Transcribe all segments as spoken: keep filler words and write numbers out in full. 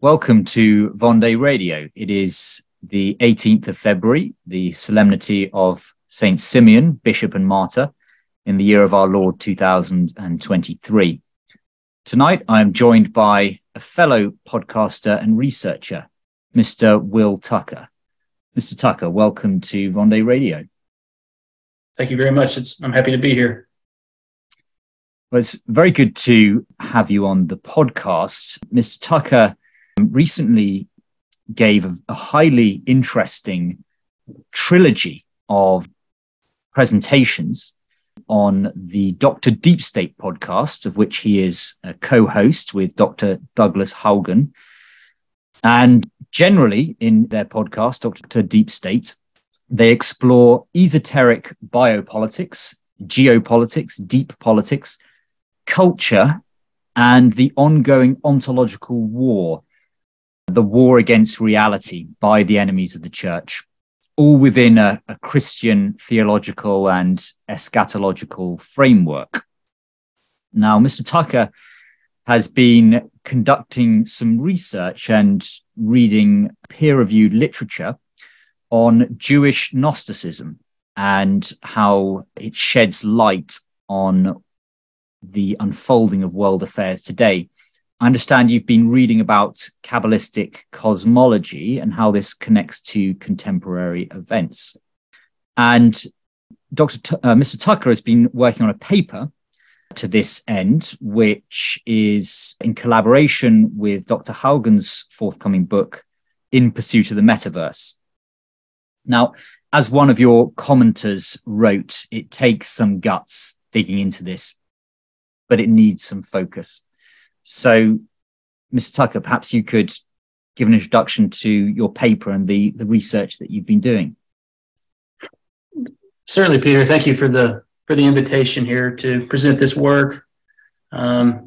Welcome to Vendée Radio. It is the eighteenth of February, the solemnity of Saint Simeon, Bishop and Martyr, in the year of our Lord two thousand twenty-three. Tonight, I am joined by a fellow podcaster and researcher, Mister Will Tucker. Mister Tucker, welcome to Vendée Radio. Thank you very much. It's, I'm happy to be here. Well, it's very good to have you on the podcast. Mister Tucker recently gave a, a highly interesting trilogy of presentations on the Doctor Deep State podcast, of which he is a co-host with Doctor Douglas Haugen. And generally in their podcast, Doctor Deep State, they explore esoteric biopolitics, geopolitics, deep politics, culture, and the ongoing ontological war, the war against reality by the enemies of the church, all within a, a Christian theological and eschatological framework. Now, Mister Tucker has been conducting some research and reading peer-reviewed literature on Jewish Gnosticism and how it sheds light on the unfolding of world affairs today. I understand you've been reading about Kabbalistic cosmology and how this connects to contemporary events. And Doctor T- uh, Mister Tucker has been working on a paper to this end, which is in collaboration with Doctor Haugen's forthcoming book, In Pursuit of the Metaverse. Now, as one of your commenters wrote, it takes some guts digging into this, but it needs some focus. So, Mister Tucker, perhaps you could give an introduction to your paper and the, the research that you've been doing. Certainly, Peter. Thank you for the for the invitation here to present this work. Um,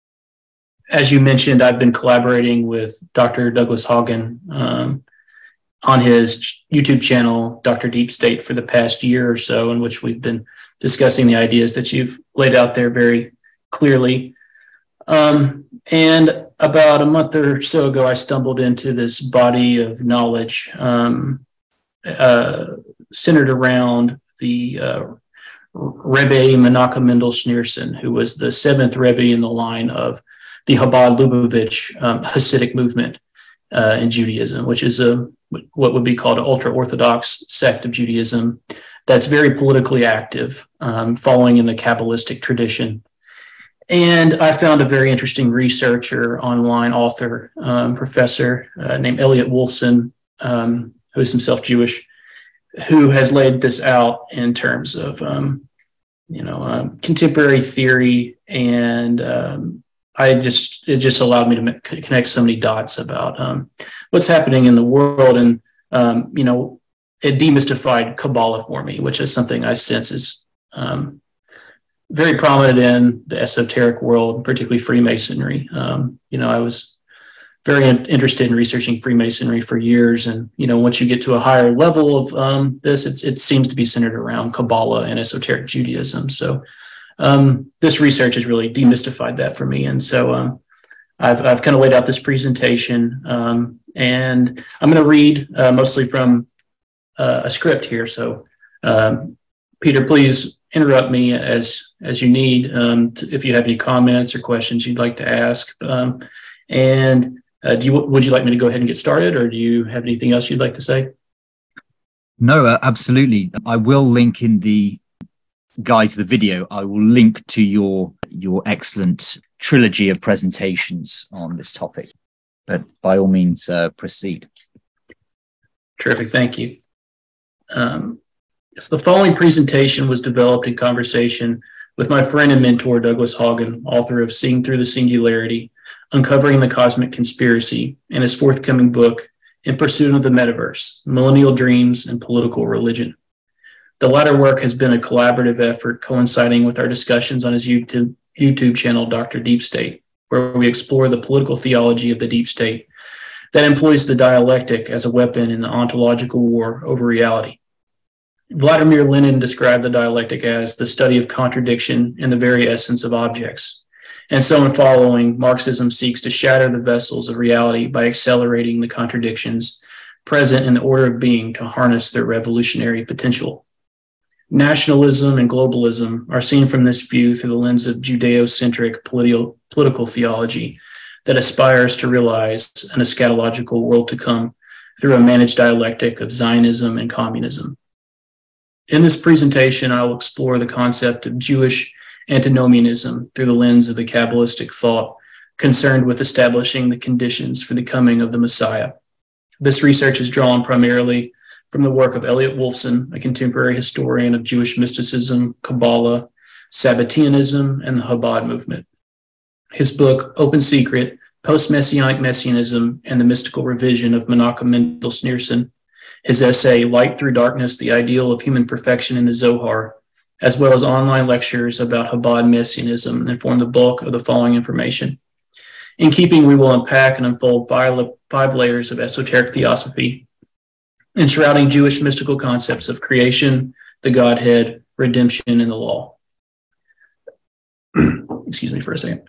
as you mentioned, I've been collaborating with Doctor Douglas Haugen um, on his YouTube channel, Doctor Deep State, for the past year or so, in which we've been discussing the ideas that you've laid out there very clearly. Um, and about a month or so ago, I stumbled into this body of knowledge um, uh, centered around the uh, Rebbe Menachem Mendel Schneerson, who was the seventh Rebbe in the line of the Chabad Lubavitch um, Hasidic movement uh, in Judaism, which is a what would be called an ultra-Orthodox sect of Judaism that's very politically active, um, following in the Kabbalistic tradition. And I found a very interesting researcher, online author, um, professor uh, named Elliot Wolfson, um, who is himself Jewish, who has laid this out in terms of, um, you know, um, contemporary theory. And um, I just, it just allowed me to make, connect so many dots about um, what's happening in the world. And, um, you know, it demystified Kabbalah for me, which is something I sense is um, very prominent in the esoteric world, particularly Freemasonry. Um, you know, I was very in- interested in researching Freemasonry for years. And, you know, once you get to a higher level of um, this, it, it seems to be centered around Kabbalah and esoteric Judaism. So um, this research has really demystified that for me. And so um, I've, I've kind of laid out this presentation, um, and I'm going to read uh, mostly from uh, a script here. So um, Peter, please interrupt me as as you need um, to, if you have any comments or questions you'd like to ask. Um, and uh, do you would you like me to go ahead and get started, or do you have anything else you'd like to say? No, uh, absolutely. I will link in the guide to the video. I will link to your your excellent trilogy of presentations on this topic. But by all means, uh, proceed. Terrific. Thank you. Um, So the following presentation was developed in conversation with my friend and mentor, Douglas Haugen, author of Seeing Through the Singularity, Uncovering the Cosmic Conspiracy, and his forthcoming book, In Pursuit of the Metaverse, Millennial Dreams and Political Religion. The latter work has been a collaborative effort coinciding with our discussions on his YouTube, YouTube channel, Doctor Deep State, where we explore the political theology of the deep state that employs the dialectic as a weapon in the ontological war over reality. Vladimir Lenin described the dialectic as the study of contradiction in the very essence of objects, And so in following, Marxism seeks to shatter the vessels of reality by accelerating the contradictions present in the order of being to harness their revolutionary potential. Nationalism and globalism are seen from this view through the lens of Judeo-centric political, political theology that aspires to realize an eschatological world to come through a managed dialectic of Zionism and communism. In this presentation, I will explore the concept of Jewish antinomianism through the lens of the Kabbalistic thought concerned with establishing the conditions for the coming of the Messiah. This research is drawn primarily from the work of Elliot Wolfson, a contemporary historian of Jewish mysticism, Kabbalah, Sabbatianism, and the Chabad movement. His book, Open Secret, Post-Messianic Messianism and the Mystical Revision of Menachem Mendel Schneerson, his essay, Light Through Darkness, The Ideal of Human Perfection in the Zohar, as well as online lectures about Chabad Messianism that form the bulk of the following information. In keeping, we will unpack and unfold five, five layers of esoteric theosophy, enshrouding Jewish mystical concepts of creation, the Godhead, redemption, and the law. Excuse me for a second.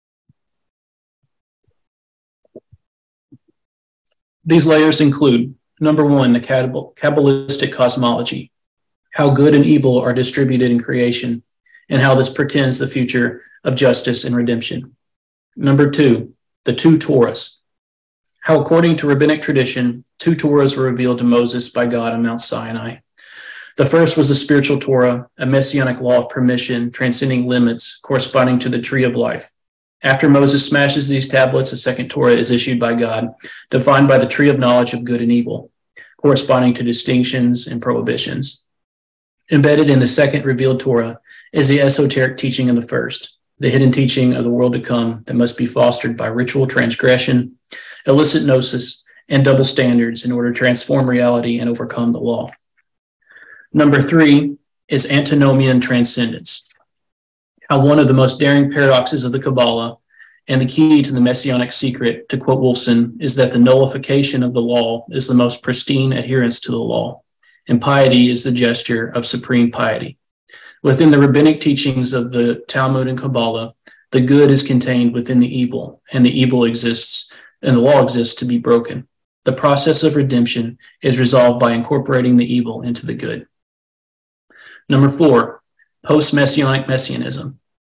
These layers include, number one, the Kabbalistic cosmology, how good and evil are distributed in creation, and how this portends the future of justice and redemption. Number two, the two Torahs, how according to rabbinic tradition, two Torahs were revealed to Moses by God on Mount Sinai. The first was the spiritual Torah, a messianic law of permission transcending limits corresponding to the tree of life. After Moses smashes these tablets, a second Torah is issued by God, defined by the tree of knowledge of good and evil, corresponding to distinctions and prohibitions. Embedded in the second revealed Torah is the esoteric teaching of the first, the hidden teaching of the world to come that must be fostered by ritual transgression, illicit gnosis, and double standards in order to transform reality and overcome the law. Number three is antinomian transcendence, how one of the most daring paradoxes of the Kabbalah and the key to the messianic secret, to quote Wolfson, is that the nullification of the law is the most pristine adherence to the law, and piety is the gesture of supreme piety. Within the rabbinic teachings of the Talmud and Kabbalah, the good is contained within the evil, and the evil exists, and the law exists to be broken. The process of redemption is resolved by incorporating the evil into the good. Number four, post-messianic messianism.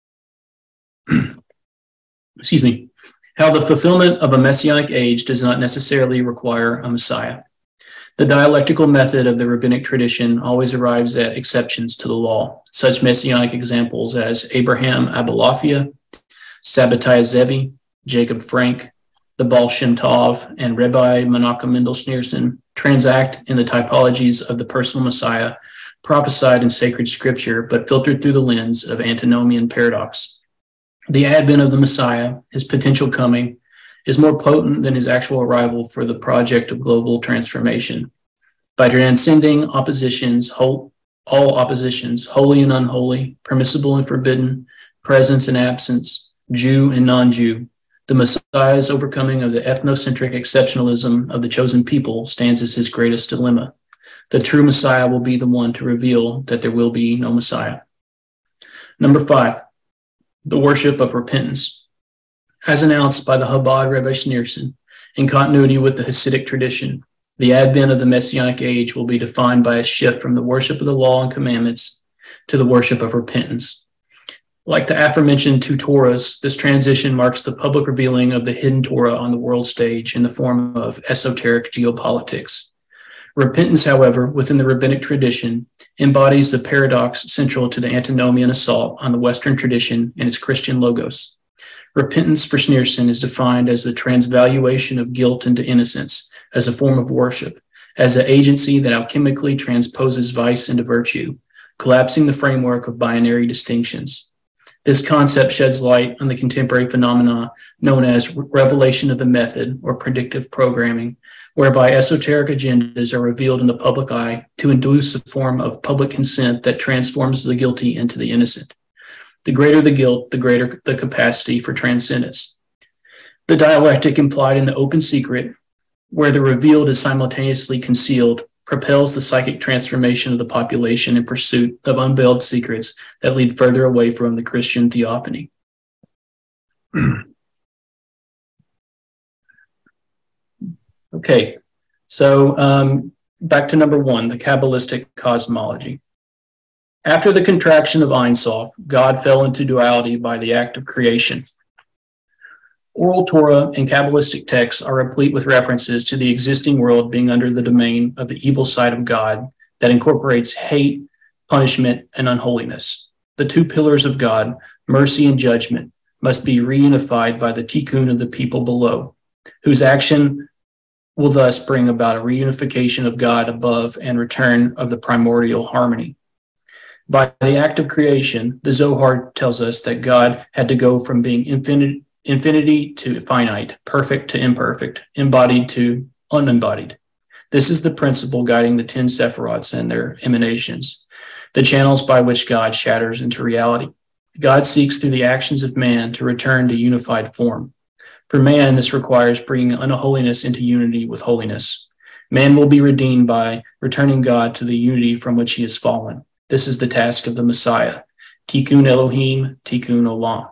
Excuse me. How the fulfillment of a messianic age does not necessarily require a Messiah. The dialectical method of the rabbinic tradition always arrives at exceptions to the law, such messianic examples as Abraham Abulafia, Sabbatai Zevi, Jacob Frank, the Baal Shem Tov, and Rabbi Menachem Mendel Schneerson transact in the typologies of the personal Messiah prophesied in sacred scripture, but filtered through the lens of antinomian paradox. The advent of the Messiah, his potential coming, is more potent than his actual arrival for the project of global transformation. By transcending oppositions, whole, all oppositions, holy and unholy, permissible and forbidden, presence and absence, Jew and non-Jew, the Messiah's overcoming of the ethnocentric exceptionalism of the chosen people stands as his greatest dilemma. The true Messiah will be the one to reveal that there will be no Messiah. Number five, the worship of repentance. As announced by the Chabad Rebbe Schneerson, in continuity with the Hasidic tradition, the advent of the Messianic age will be defined by a shift from the worship of the law and commandments to the worship of repentance. Like the aforementioned two Torahs, this transition marks the public revealing of the hidden Torah on the world stage in the form of esoteric geopolitics. Repentance, however, within the rabbinic tradition, embodies the paradox central to the antinomian assault on the Western tradition and its Christian logos. Repentance for Schneerson is defined as the transvaluation of guilt into innocence as a form of worship, as the agency that alchemically transposes vice into virtue, collapsing the framework of binary distinctions. This concept sheds light on the contemporary phenomena known as revelation of the method or predictive programming, whereby esoteric agendas are revealed in the public eye to induce a form of public consent that transforms the guilty into the innocent. The greater the guilt, the greater the capacity for transcendence. The dialectic implied in the open secret, where the revealed is simultaneously concealed, propels the psychic transformation of the population in pursuit of unveiled secrets that lead further away from the Christian theophany. Okay, so um, back to number one, the Kabbalistic cosmology. After the contraction of Ein Sof, God fell into duality by the act of creation. Oral Torah and Kabbalistic texts are replete with references to the existing world being under the domain of the evil side of God that incorporates hate, punishment, and unholiness. The two pillars of God, mercy and judgment, must be reunified by the tikkun of the people below, whose action will thus bring about a reunification of God above and return of the primordial harmony. By the act of creation, the Zohar tells us that God had to go from being infinite, infinity to finite, perfect to imperfect, embodied to unembodied. This is the principle guiding the ten Sephirots and their emanations, the channels by which God shatters into reality. God seeks through the actions of man to return to unified form. For man, this requires bringing unholiness into unity with holiness. Man will be redeemed by returning God to the unity from which he has fallen. This is the task of the Messiah. Tikkun Elohim, Tikkun Olam.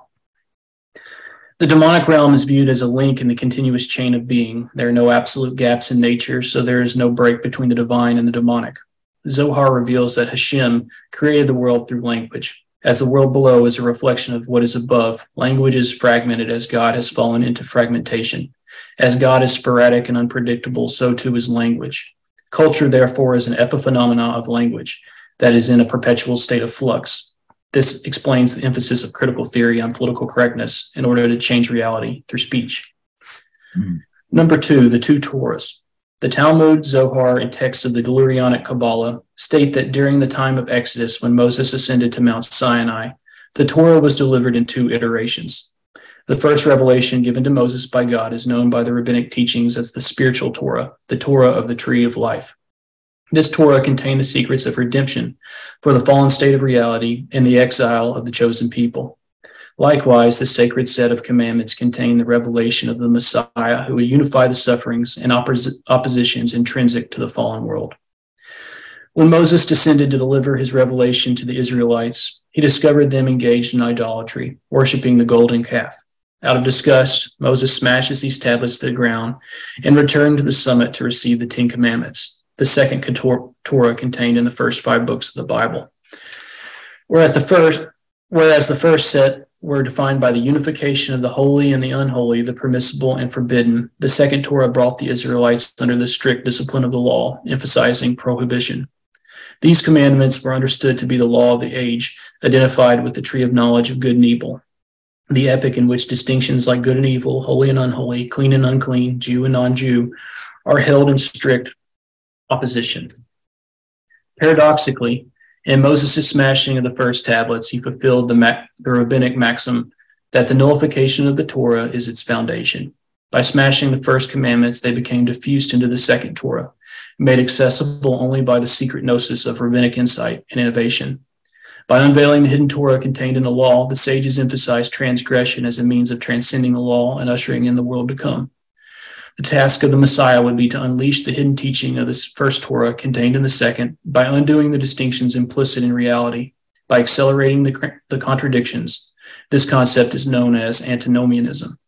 The demonic realm is viewed as a link in the continuous chain of being. There are no absolute gaps in nature, so there is no break between the divine and the demonic. The Zohar reveals that Hashem created the world through language. As the world below is a reflection of what is above, language is fragmented as God has fallen into fragmentation. As God is sporadic and unpredictable, so too is language. Culture, therefore, is an epiphenomena of language that is in a perpetual state of flux. This explains the emphasis of critical theory on political correctness in order to change reality through speech. Mm-hmm. Number two, the two Torahs. The Talmud, Zohar, and texts of the Lurianic Kabbalah state that during the time of Exodus, when Moses ascended to Mount Sinai, the Torah was delivered in two iterations. The first revelation given to Moses by God is known by the rabbinic teachings as the spiritual Torah, the Torah of the tree of life. This Torah contained the secrets of redemption for the fallen state of reality and the exile of the chosen people. Likewise, the sacred set of commandments contain the revelation of the Messiah who would unify the sufferings and oppos- oppositions intrinsic to the fallen world. When Moses descended to deliver his revelation to the Israelites, he discovered them engaged in idolatry, worshiping the golden calf. Out of disgust, Moses smashes these tablets to the ground and returned to the summit to receive the Ten Commandments, the second Torah contained in the first five books of the Bible. Whereas the first, whereas the first set were defined by the unification of the holy and the unholy, the permissible and forbidden, the second Torah brought the Israelites under the strict discipline of the law, emphasizing prohibition. These commandments were understood to be the law of the age, identified with the tree of knowledge of good and evil, the epic in which distinctions like good and evil, holy and unholy, clean and unclean, Jew and non-Jew, are held in strict opposition. Paradoxically, in Moses' smashing of the first tablets, he fulfilled the, ma- the rabbinic maxim that the nullification of the Torah is its foundation. By smashing the first commandments, they became diffused into the second Torah, made accessible only by the secret gnosis of rabbinic insight and innovation. By unveiling the hidden Torah contained in the law, the sages emphasized transgression as a means of transcending the law and ushering in the world to come. The task of the Messiah would be to unleash the hidden teaching of this first Torah contained in the second by undoing the distinctions implicit in reality, by accelerating the, the contradictions. This concept is known as antinomianism.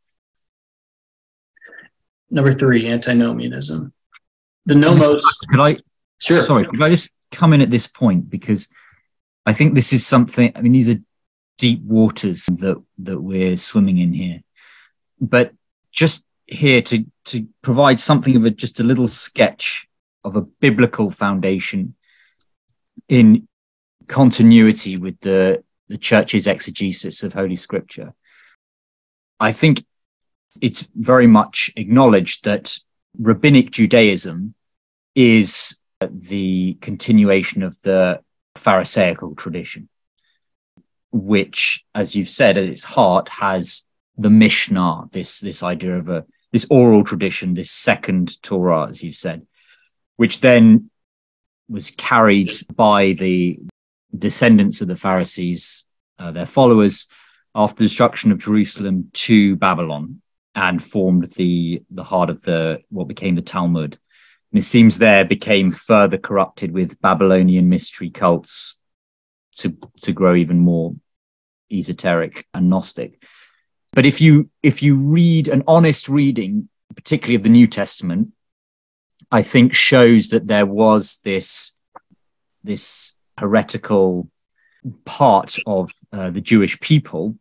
Number three, antinomianism. The nomos. Could I? Sure. Sorry, could I just come in at this point, because I think this is something. I mean, these are deep waters that that we're swimming in here, but just here to to provide something of a just a little sketch of a biblical foundation in continuity with the the church's exegesis of Holy Scripture. I think it's very much acknowledged that rabbinic Judaism is the continuation of the Pharisaical tradition, which, as you've said, at its heart has the Mishnah, this this idea of a this oral tradition, this second Torah, as you said, which then was carried by the descendants of the Pharisees, uh, their followers, after the destruction of Jerusalem to Babylon, and formed the the heart of the what became the Talmud. And it seems there became further corrupted with Babylonian mystery cults to to grow even more esoteric and gnostic. But if you if you read an honest reading, particularly of the New Testament, I think shows that there was this, this heretical part of uh, the Jewish people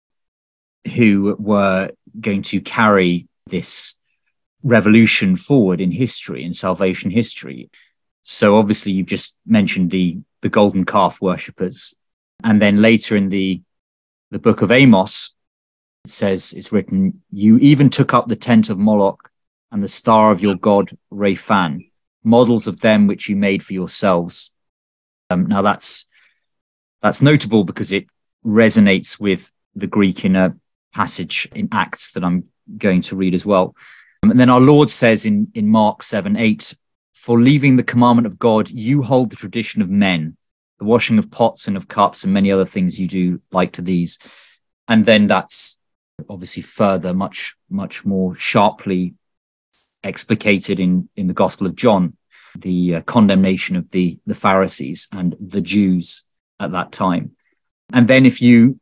who were going to carry this revolution forward in history, in salvation history. So obviously you've just mentioned the, the golden calf worshippers. And then later in the, the book of Amos, it says, it's written, you even took up the tent of Moloch and the star of your god Rephan, models of them which you made for yourselves. Um, now that's that's notable because it resonates with the Greek in a passage in Acts that I'm going to read as well. Um, and then our Lord says in, in Mark seven eight, for leaving the commandment of God, you hold the tradition of men, the washing of pots and of cups and many other things you do like to these. And then that's obviously further, much, much more sharply explicated in, in the Gospel of John, the uh, condemnation of the, the Pharisees and the Jews at that time. And then if you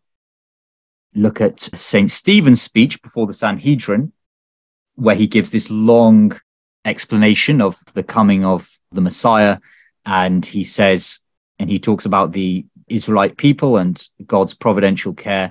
look at Saint Stephen's speech before the Sanhedrin, where he gives this long explanation of the coming of the Messiah, and he says, and he talks about the Israelite people and God's providential care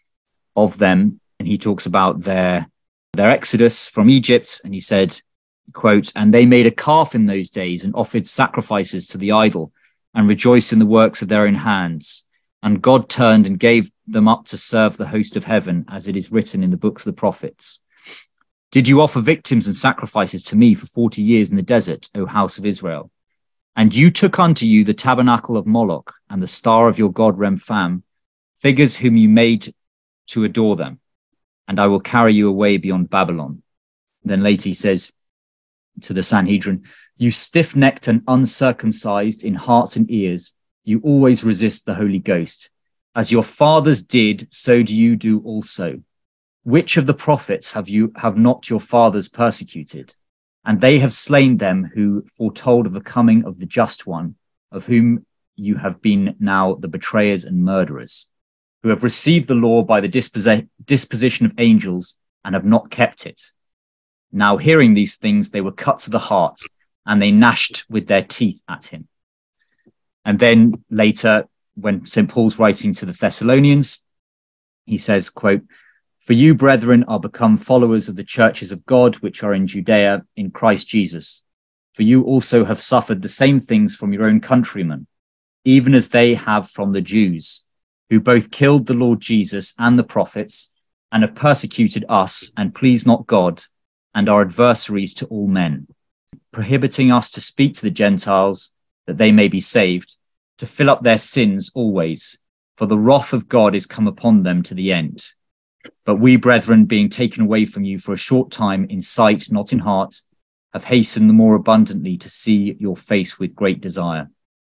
of them, and he talks about their their exodus from Egypt, and he said, quote, and they made a calf in those days and offered sacrifices to the idol and rejoiced in the works of their own hands. And God turned and gave them up to serve the host of heaven, as it is written in the books of the prophets. Did you offer victims and sacrifices to me for forty years in the desert, O house of Israel? And you took unto you the tabernacle of Moloch and the star of your god Remphan, figures whom you made to adore them. And I will carry you away beyond Babylon. Then later he says to the Sanhedrin, you stiff-necked and uncircumcised in hearts and ears, you always resist the Holy Ghost. As your fathers did, so do you do also. Which of the prophets have you have not your fathers persecuted? And they have slain them who foretold of the coming of the just one, of whom you have been now the betrayers and murderers, who have received the law by the disposi- disposition of angels and have not kept it. Now hearing these things, they were cut to the heart, and they gnashed with their teeth at him. And then later, when Saint Paul's writing to the Thessalonians, he says, quote, for you, brethren, are become followers of the churches of God, which are in Judea in Christ Jesus. For you also have suffered the same things from your own countrymen, even as they have from the Jews, who both killed the Lord Jesus and the prophets, and have persecuted us, and please not God, and are adversaries to all men, prohibiting us to speak to the Gentiles, that they may be saved, to fill up their sins always, for the wrath of God is come upon them to the end. But we, brethren, being taken away from you for a short time in sight, not in heart, have hastened the more abundantly to see your face with great desire.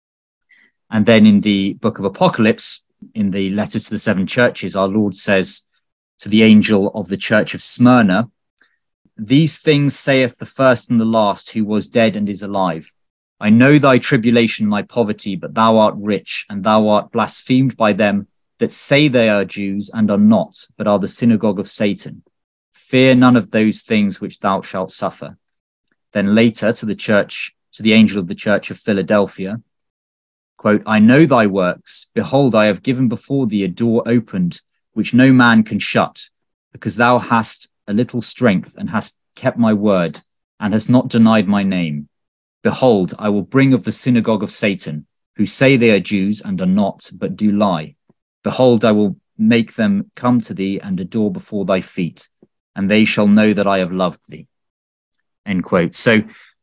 And then in the book of Apocalypse, in the letters to the seven churches, our Lord says to the angel of the church of Smyrna, these things saith the first and the last, who was dead and is alive. I know thy tribulation and thy poverty, but thou art rich, and thou art blasphemed by them that say they are Jews and are not, but are the synagogue of Satan. Fear none of those things which thou shalt suffer. Then later to the church, to the angel of the church of Philadelphia, quote, I know thy works. Behold, I have given before thee a door opened, which no man can shut, because thou hast a little strength and hast kept my word and hast not denied my name. Behold, I will bring of the synagogue of Satan, who say they are Jews and are not, but do lie. Behold, I will make them come to thee and adore before thy feet, and they shall know that I have loved thee. End quote. So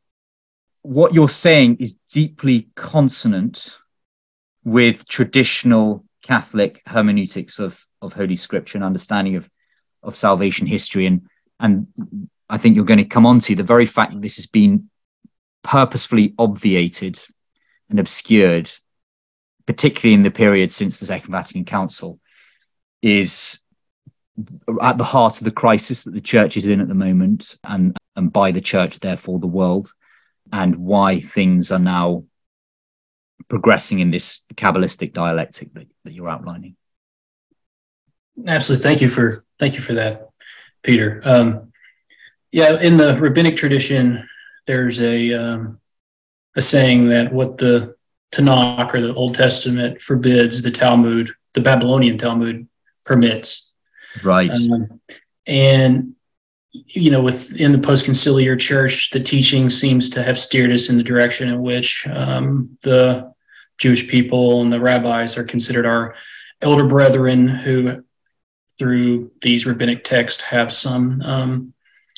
what you're saying is deeply consonant with traditional Catholic hermeneutics of, of Holy Scripture and understanding of, of salvation history. And, and I think you're going to come on to the very fact that this has been purposefully obviated and obscured, particularly in the period since the Second Vatican Council, is at the heart of the crisis that the church is in at the moment, and, and by the church, therefore, the world, and why things are now progressing in this Kabbalistic dialectic that, that you're outlining. Absolutely. Thank you for thank you for that, Peter. Um, yeah, in the rabbinic tradition, there's a um, a saying that what the Tanakh or the Old Testament forbids, the Talmud, the Babylonian Talmud, permits. Right. Um, and you know, within the post-conciliar church, the teaching seems to have steered us in the direction in which um, the Jewish people and the rabbis are considered our elder brethren who, through these rabbinic texts, have some um,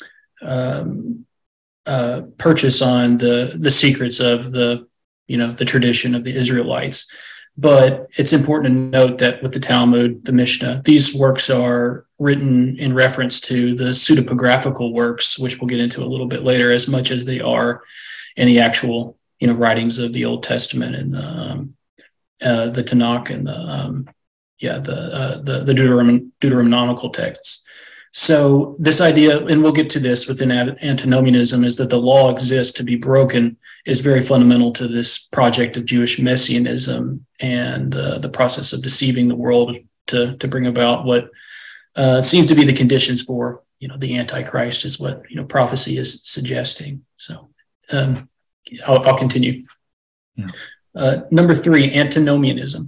um, uh, purchase on the the secrets of the, you know, the tradition of the Israelites. But it's important to note that with the Talmud, the Mishnah, these works are written in reference to the pseudepigraphical works, which we'll get into a little bit later, as much as they are in the actual, you know, writings of the Old Testament and the um, uh, the Tanakh and the um, yeah the uh, the the Deuteron- Deuteronomical texts. So this idea, and we'll get to this within antinomianism, is that the law exists to be broken, is very fundamental to this project of Jewish messianism and uh, the process of deceiving the world to to bring about what uh, seems to be the conditions for, you know, the Antichrist, is what, you know, prophecy is suggesting. So um, I'll, I'll continue. Yeah. Uh, number three, antinomianism.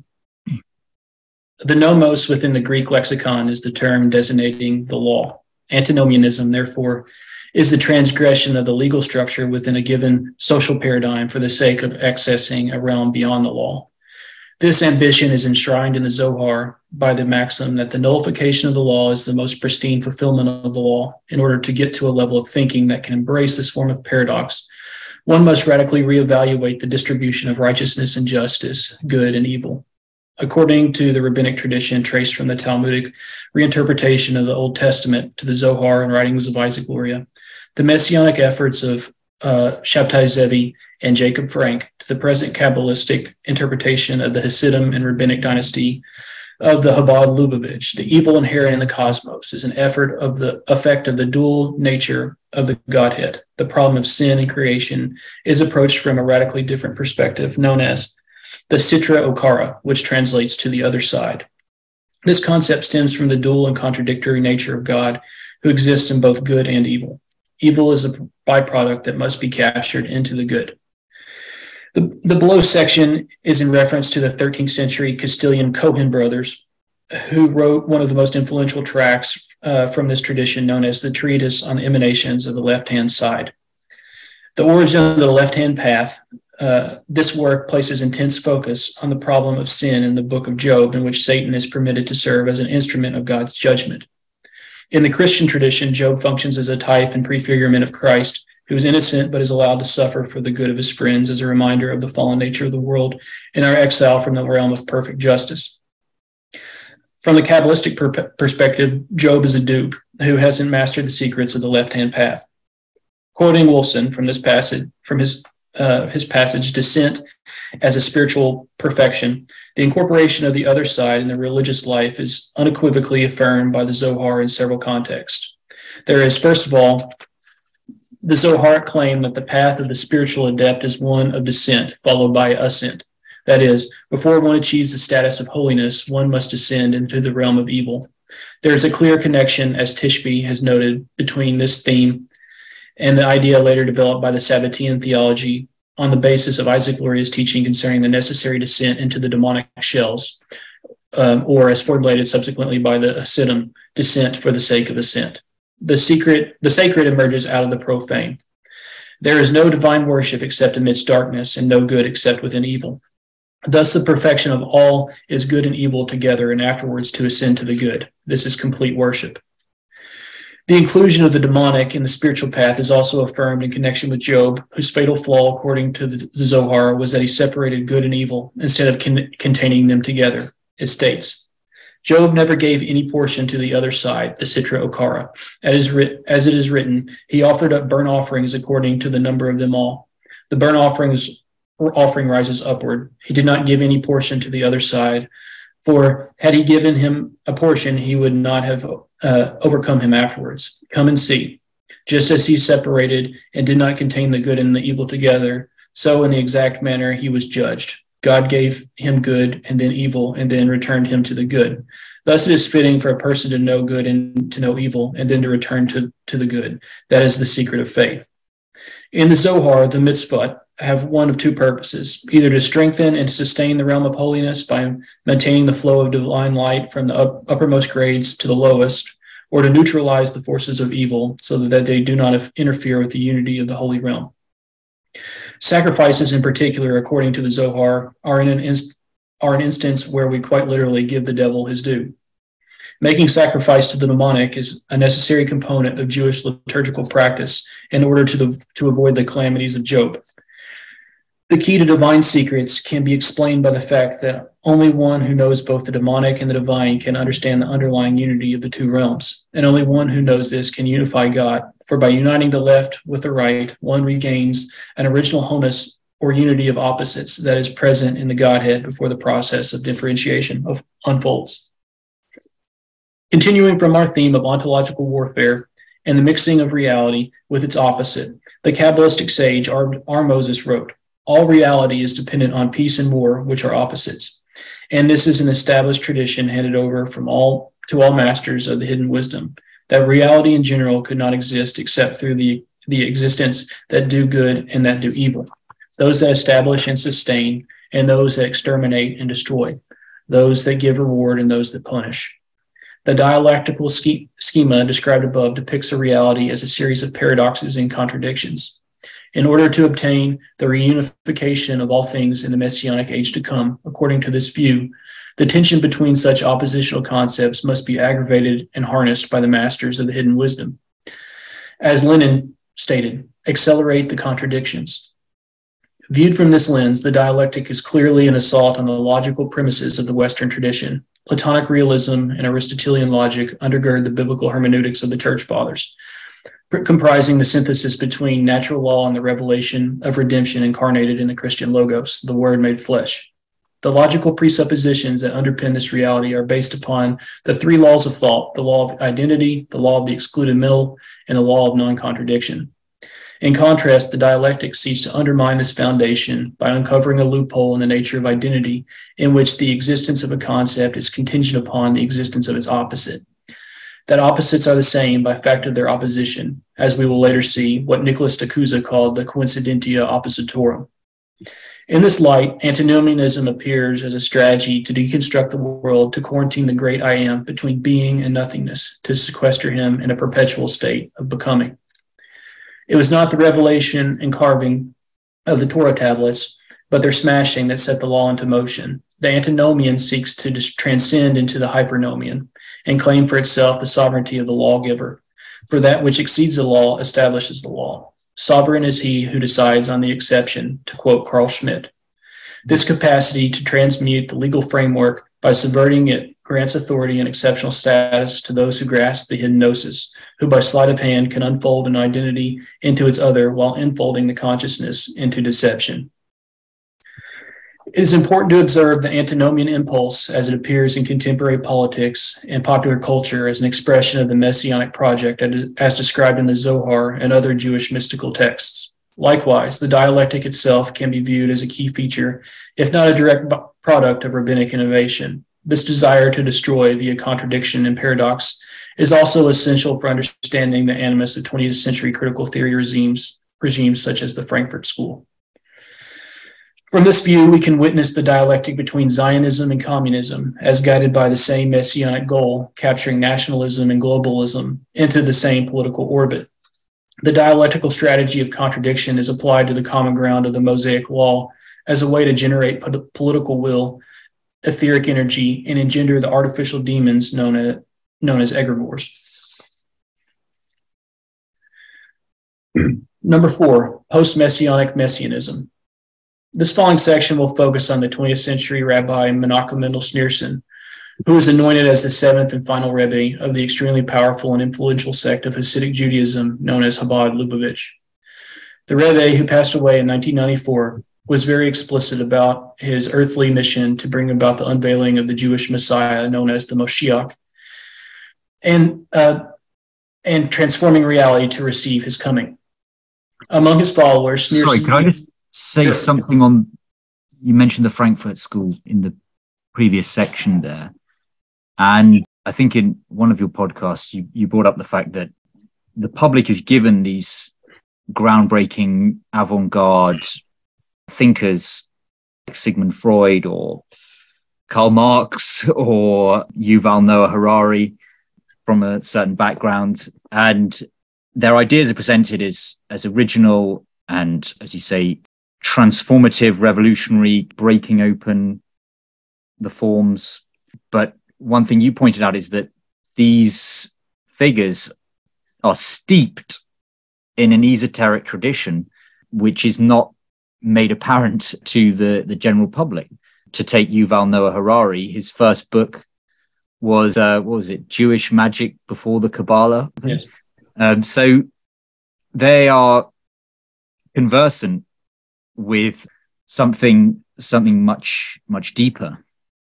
The nomos within the Greek lexicon is the term designating the law. Antinomianism, therefore, is the transgression of the legal structure within a given social paradigm for the sake of accessing a realm beyond the law. This ambition is enshrined in the Zohar by the maxim that the nullification of the law is the most pristine fulfillment of the law. In order to get to a level of thinking that can embrace this form of paradox, one must radically reevaluate the distribution of righteousness and justice, good and evil. According to the rabbinic tradition traced from the Talmudic reinterpretation of the Old Testament to the Zohar and writings of Isaac Luria, the messianic efforts of uh, Shabtai Zevi and Jacob Frank to the present Kabbalistic interpretation of the Hasidim and rabbinic dynasty of the Chabad Lubavitch, the evil inherent in the cosmos, is an effort of the effect of the dual nature of the Godhead. The problem of sin and creation is approached from a radically different perspective, known as the Sitra Okara, which translates to the other side. This concept stems from the dual and contradictory nature of God, who exists in both good and evil. Evil is a byproduct that must be captured into the good. The, the below section is in reference to the thirteenth century Castilian Cohen brothers, who wrote one of the most influential tracts uh, from this tradition, known as the Treatise on the Emanations of the Left-Hand Side. The origin of the left-hand path. Uh, this work places intense focus on the problem of sin in the book of Job, in which Satan is permitted to serve as an instrument of God's judgment. In the Christian tradition, Job functions as a type and prefigurement of Christ, who is innocent but is allowed to suffer for the good of his friends, as a reminder of the fallen nature of the world and our exile from the realm of perfect justice. From the Kabbalistic per- perspective, Job is a dupe who hasn't mastered the secrets of the left-hand path. Quoting Wolfson from this passage, from his Uh, his passage, Descent as a Spiritual Perfection, the incorporation of the other side in the religious life is unequivocally affirmed by the Zohar in several contexts. There is, first of all, the Zohar claim that the path of the spiritual adept is one of descent, followed by ascent. That is, before one achieves the status of holiness, one must descend into the realm of evil. There is a clear connection, as Tishby has noted, between this theme and the idea later developed by the Sabbatean theology on the basis of Isaac Luria's teaching concerning the necessary descent into the demonic shells, um, or as formulated subsequently by the Hasidim, descent for the sake of ascent. The secret, the sacred emerges out of the profane. There is no divine worship except amidst darkness, and no good except within evil. Thus the perfection of all is good and evil together, and afterwards to ascend to the good. This is complete worship. The inclusion of the demonic in the spiritual path is also affirmed in connection with Job, whose fatal flaw, according to the Zohar, was that he separated good and evil instead of con- containing them together. It states, Job never gave any portion to the other side, the Sitra Okara. As, writ- as it is written, he offered up burnt offerings according to the number of them all. The burnt offerings offering rises upward. He did not give any portion to the other side, for had he given him a portion, he would not have uh, overcome him afterwards. Come and see. Just as he separated and did not contain the good and the evil together, so in the exact manner he was judged. God gave him good and then evil, and then returned him to the good. Thus, it is fitting for a person to know good and to know evil, and then to return to, to the good. That is the secret of faith. In the Zohar, the mitzvot have one of two purposes, either to strengthen and to sustain the realm of holiness by maintaining the flow of divine light from the up, uppermost grades to the lowest, or to neutralize the forces of evil so that they do not interfere with the unity of the holy realm. Sacrifices, in particular, according to the Zohar, are in an inst- are an instance where we quite literally give the devil his due. Making sacrifice to the demonic is a necessary component of Jewish liturgical practice in order to, the, to avoid the calamities of Job. The key to divine secrets can be explained by the fact that only one who knows both the demonic and the divine can understand the underlying unity of the two realms, and only one who knows this can unify God, for by uniting the left with the right, one regains an original wholeness or unity of opposites that is present in the Godhead before the process of differentiation of unfolds. Continuing from our theme of ontological warfare and the mixing of reality with its opposite, the Kabbalistic sage R. R. Moses wrote, "All reality is dependent on peace and war, which are opposites. And this is an established tradition handed over from all to all masters of the hidden wisdom, that reality in general could not exist except through the, the existence that do good and that do evil, those that establish and sustain, and those that exterminate and destroy, those that give reward and those that punish. The dialectical schema described above depicts a reality as a series of paradoxes and contradictions. In order to obtain the reunification of all things in the Messianic age to come, according to this view, the tension between such oppositional concepts must be aggravated and harnessed by the masters of the hidden wisdom. As Lenin stated, accelerate the contradictions. Viewed from this lens, the dialectic is clearly an assault on the logical premises of the Western tradition. Platonic realism and Aristotelian logic undergird the biblical hermeneutics of the Church Fathers, comprising the synthesis between natural law and the revelation of redemption incarnated in the Christian Logos, the Word made flesh. The logical presuppositions that underpin this reality are based upon the three laws of thought: the law of identity, the law of the excluded middle, and the law of non-contradiction. In contrast, the dialectic seeks to undermine this foundation by uncovering a loophole in the nature of identity in which the existence of a concept is contingent upon the existence of its opposite. That opposites are the same by fact of their opposition, as we will later see what Nicholas de Cusa called the coincidentia oppositorum. In this light, antinomianism appears as a strategy to deconstruct the world, to quarantine the great I am between being and nothingness, to sequester him in a perpetual state of becoming. It was not the revelation and carving of the Torah tablets, but their smashing that set the law into motion. The antinomian seeks to transcend into the hypernomian and claim for itself the sovereignty of the lawgiver. For that which exceeds the law establishes the law. Sovereign is he who decides on the exception, to quote Carl Schmitt. This capacity to transmute the legal framework by subverting it grants authority and exceptional status to those who grasp the hidden gnosis, who by sleight of hand can unfold an identity into its other while enfolding the consciousness into deception. It is important to observe the antinomian impulse as it appears in contemporary politics and popular culture as an expression of the messianic project as described in the Zohar and other Jewish mystical texts. Likewise, the dialectic itself can be viewed as a key feature, if not a direct product of rabbinic innovation. This desire to destroy via contradiction and paradox is also essential for understanding the animus of twentieth century critical theory regimes, regimes such as the Frankfurt School. From this view, we can witness the dialectic between Zionism and communism as guided by the same messianic goal, capturing nationalism and globalism into the same political orbit. The dialectical strategy of contradiction is applied to the common ground of the Mosaic Law as a way to generate po- political will, etheric energy, and engender the artificial demons known as, known as egregores. Number four, post-messianic messianism. This following section will focus on the twentieth century Rabbi Menachem Mendel Schneerson, who was anointed as the seventh and final Rebbe of the extremely powerful and influential sect of Hasidic Judaism known as Chabad Lubavitch. The Rebbe, who passed away in nineteen ninety-four, was very explicit about his earthly mission to bring about the unveiling of the Jewish Messiah known as the Moshiach, and, uh, and transforming reality to receive his coming. Among his followers, Schneerson... Sorry, could I just say sure. something on, you mentioned the Frankfurt School in the previous section there. And I think in one of your podcasts, you, you brought up the fact that the public is given these groundbreaking avant-garde thinkers like Sigmund Freud or Karl Marx or Yuval Noah Harari from a certain background, and their ideas are presented as, as original and, as you say, transformative, revolutionary, breaking open the forms. But one thing you pointed out is that these figures are steeped in an esoteric tradition, which is not made apparent to the, the general public. To take Yuval Noah Harari, his first book was, uh, what was it, Jewish Magic Before the Kabbalah? I think. Yes. Um, so they are conversant with something something much, much deeper.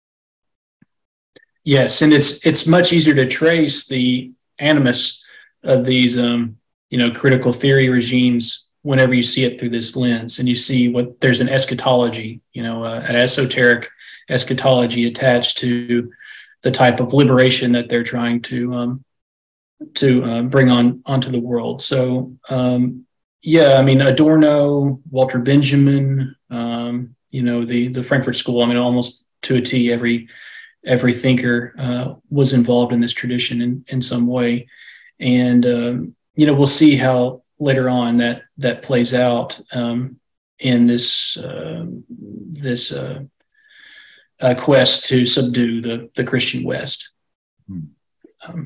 Yes, and it's it's much easier to trace the animus of these, um, you know, critical theory regimes whenever you see it through this lens, and you see what there's an eschatology, you know, uh, an esoteric eschatology attached to the type of liberation that they're trying to um, to uh, bring on onto the world. So, um, yeah, I mean, Adorno, Walter Benjamin, um, you know, the the Frankfurt School. I mean, almost to a T, every every thinker uh, was involved in this tradition in in some way, and um, you know, we'll see how later on that that plays out um, in this uh, this uh, uh, quest to subdue the the Christian West. Hmm. Um,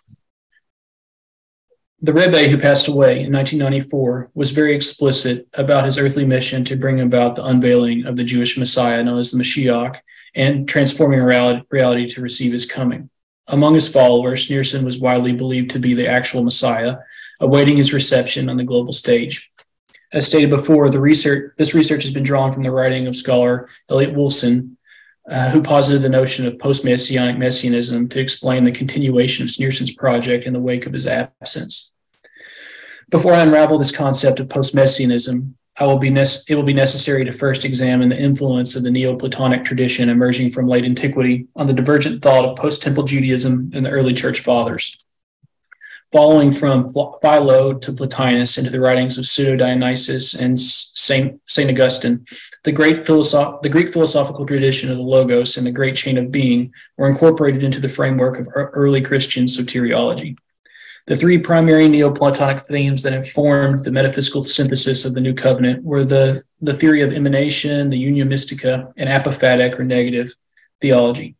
the Rebbe, who passed away in nineteen ninety-four, was very explicit about his earthly mission to bring about the unveiling of the Jewish Messiah, known as the Mashiach, and transforming reality, reality to receive his coming. Among his followers, Schneerson was widely believed to be the actual Messiah, awaiting his reception on the global stage. As stated before, the research, this research has been drawn from the writing of scholar Elliot Wolfson, uh, who posited the notion of post-messianic messianism to explain the continuation of Schneerson's project in the wake of his absence. Before I unravel this concept of post-messianism, I will be nece- it will be necessary to first examine the influence of the Neoplatonic tradition emerging from late antiquity on the divergent thought of post-temple Judaism and the early church fathers. Following from Philo to Plotinus into the writings of Pseudo-Dionysius and Saint, Saint Augustine, the great philosoph- the Greek philosophical tradition of the Logos and the great chain of being were incorporated into the framework of early Christian soteriology. The three primary Neoplatonic themes that informed the metaphysical synthesis of the New Covenant were the, the theory of emanation, the union mystica, and apophatic or negative theology.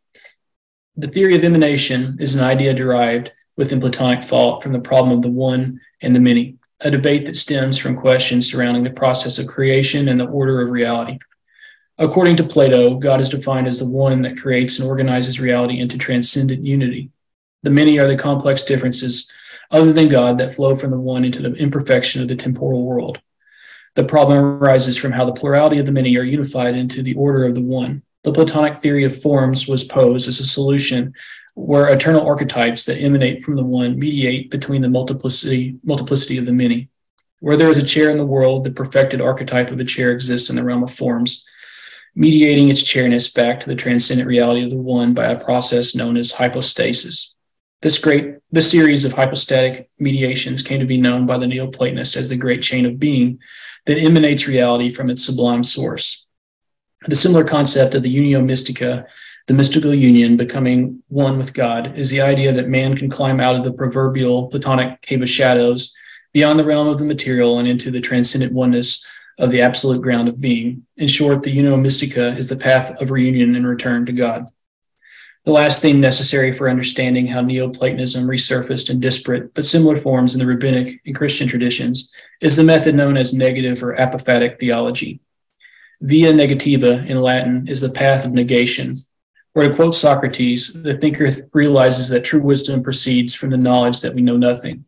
The theory of emanation is an idea derived within Platonic thought from the problem of the one and the many, a debate that stems from questions surrounding the process of creation and the order of reality. According to Plato, God is defined as the one that creates and organizes reality into transcendent unity. The many are the complex differences other than God that flow from the one into the imperfection of the temporal world. The problem arises from how the plurality of the many are unified into the order of the one. The Platonic theory of forms was posed as a solution where eternal archetypes that emanate from the one mediate between the multiplicity, multiplicity of the many. Where there is a chair in the world, the perfected archetype of a chair exists in the realm of forms, mediating its chairness back to the transcendent reality of the one by a process known as hypostasis. This great, this series of hypostatic mediations came to be known by the Neoplatonists as the great chain of being that emanates reality from its sublime source. The similar concept of the unio mystica, the mystical union, becoming one with God, is the idea that man can climb out of the proverbial Platonic cave of shadows, beyond the realm of the material and into the transcendent oneness of the absolute ground of being. In short, the unio mystica is the path of reunion and return to God. The last theme necessary for understanding how Neoplatonism resurfaced in disparate but similar forms in the rabbinic and Christian traditions is the method known as negative or apophatic theology. Via negativa in Latin is the path of negation, where, to quote Socrates, the thinker realizes that true wisdom proceeds from the knowledge that we know nothing.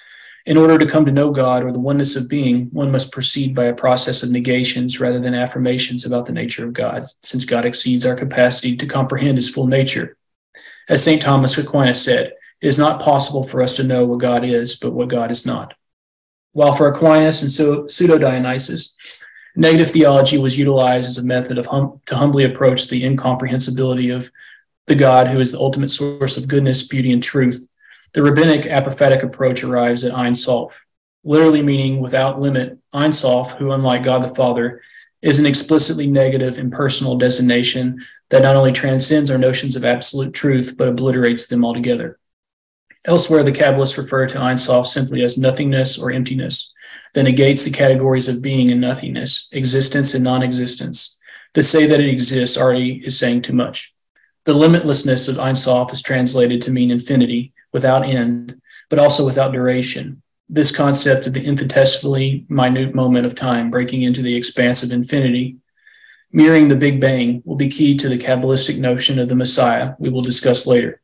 In order to come to know God or the oneness of being, one must proceed by a process of negations rather than affirmations about the nature of God, since God exceeds our capacity to comprehend his full nature. As Saint Thomas Aquinas said, it is not possible for us to know what God is, but what God is not. While for Aquinas and Pseudo-Dionysius, negative theology was utilized as a method of hum- to humbly approach the incomprehensibility of the God who is the ultimate source of goodness, beauty, and truth, the rabbinic apophatic approach arrives at Ein Sof, literally meaning without limit. Ein Sof, who unlike God the Father, is an explicitly negative impersonal designation that not only transcends our notions of absolute truth, but obliterates them altogether. Elsewhere, the Kabbalists refer to Ein Sof simply as nothingness or emptiness, that negates the categories of being and nothingness, existence and non-existence. To say that it exists already is saying too much. The limitlessness of Ein Sof is translated to mean infinity, without end, but also without duration. This concept of the infinitesimally minute moment of time breaking into the expanse of infinity, mirroring the Big Bang, will be key to the Kabbalistic notion of the Messiah we will discuss later.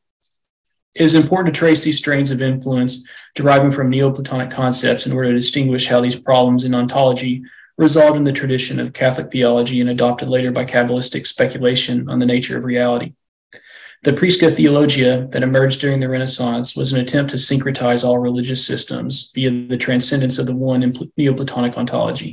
It is important to trace these strains of influence deriving from Neoplatonic concepts in order to distinguish how these problems in ontology resolved in the tradition of Catholic theology and adopted later by Kabbalistic speculation on the nature of reality. The Prisca Theologia that emerged during the Renaissance was an attempt to syncretize all religious systems via the transcendence of the one in Neoplatonic ontology.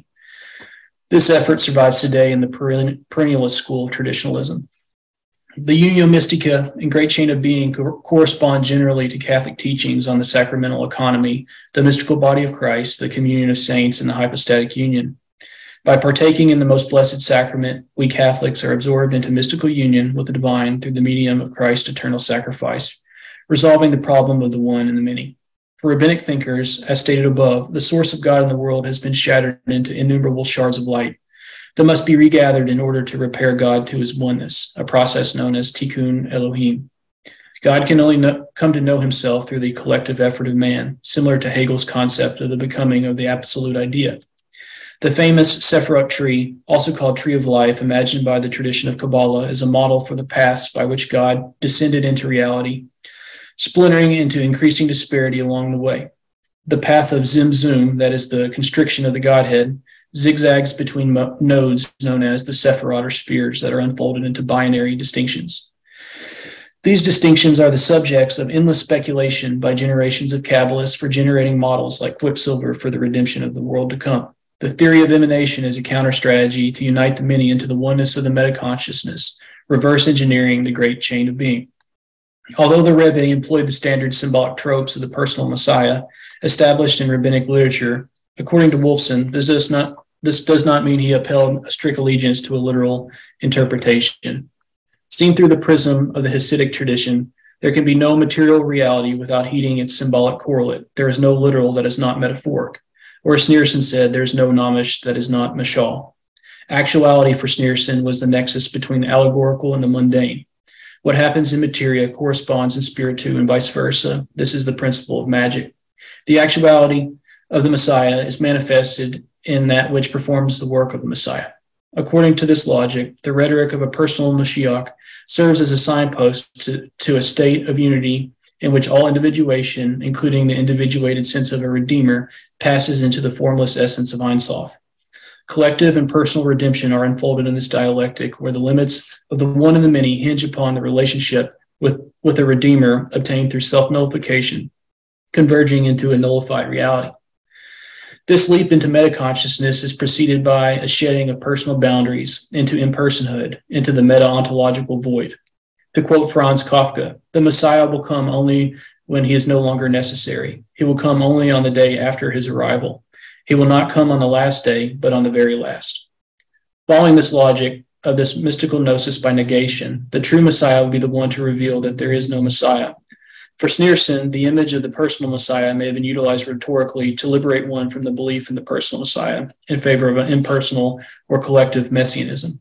This effort survives today in the perennialist school of traditionalism. The Unio Mystica and Great Chain of Being co- correspond generally to Catholic teachings on the sacramental economy, the mystical body of Christ, the communion of saints, and the hypostatic union. By partaking in the most blessed sacrament, we Catholics are absorbed into mystical union with the divine through the medium of Christ's eternal sacrifice, resolving the problem of the one and the many. For rabbinic thinkers, as stated above, the source of God in the world has been shattered into innumerable shards of light that must be regathered in order to repair God to his oneness, a process known as Tikkun Elohim. God can only know, come to know himself through the collective effort of man, similar to Hegel's concept of the becoming of the absolute idea. The famous Sephirot tree, also called Tree of Life, imagined by the tradition of Kabbalah, is a model for the paths by which God descended into reality, splintering into increasing disparity along the way. The path of Zimzum, that is the constriction of the Godhead, zigzags between mo- nodes known as the Sephirot or spheres that are unfolded into binary distinctions. These distinctions are the subjects of endless speculation by generations of Kabbalists for generating models like Quicksilver for the redemption of the world to come. The theory of emanation is a counter-strategy to unite the many into the oneness of the metaconsciousness, reverse engineering the great chain of being. Although the Rebbe employed the standard symbolic tropes of the personal Messiah established in rabbinic literature, according to Wolfson, this does not, this does not mean he upheld a strict allegiance to a literal interpretation. Seen through the prism of the Hasidic tradition, there can be no material reality without heeding its symbolic correlate. There is no literal that is not metaphoric. Or as Sneerson said, there's no namish that is not mashal. Actuality for Sneerson was the nexus between the allegorical and the mundane. What happens in materia corresponds in spirit too, and vice versa. This is the principle of magic. The actuality of the Messiah is manifested in that which performs the work of the Messiah. According to this logic, the rhetoric of a personal Mashiach serves as a signpost to, to a state of unity in which all individuation, including the individuated sense of a redeemer, passes into the formless essence of Ein Sof. Collective and personal redemption are unfolded in this dialectic, where the limits of the one and the many hinge upon the relationship with, with a redeemer obtained through self-nullification, converging into a nullified reality. This leap into metaconsciousness is preceded by a shedding of personal boundaries into impersonhood, into the meta-ontological void. To quote Franz Kafka, the Messiah will come only when he is no longer necessary. He will come only on the day after his arrival. He will not come on the last day, but on the very last. Following this logic of this mystical gnosis by negation, the true Messiah will be the one to reveal that there is no Messiah. For Sneerson, the image of the personal Messiah may have been utilized rhetorically to liberate one from the belief in the personal Messiah in favor of an impersonal or collective messianism.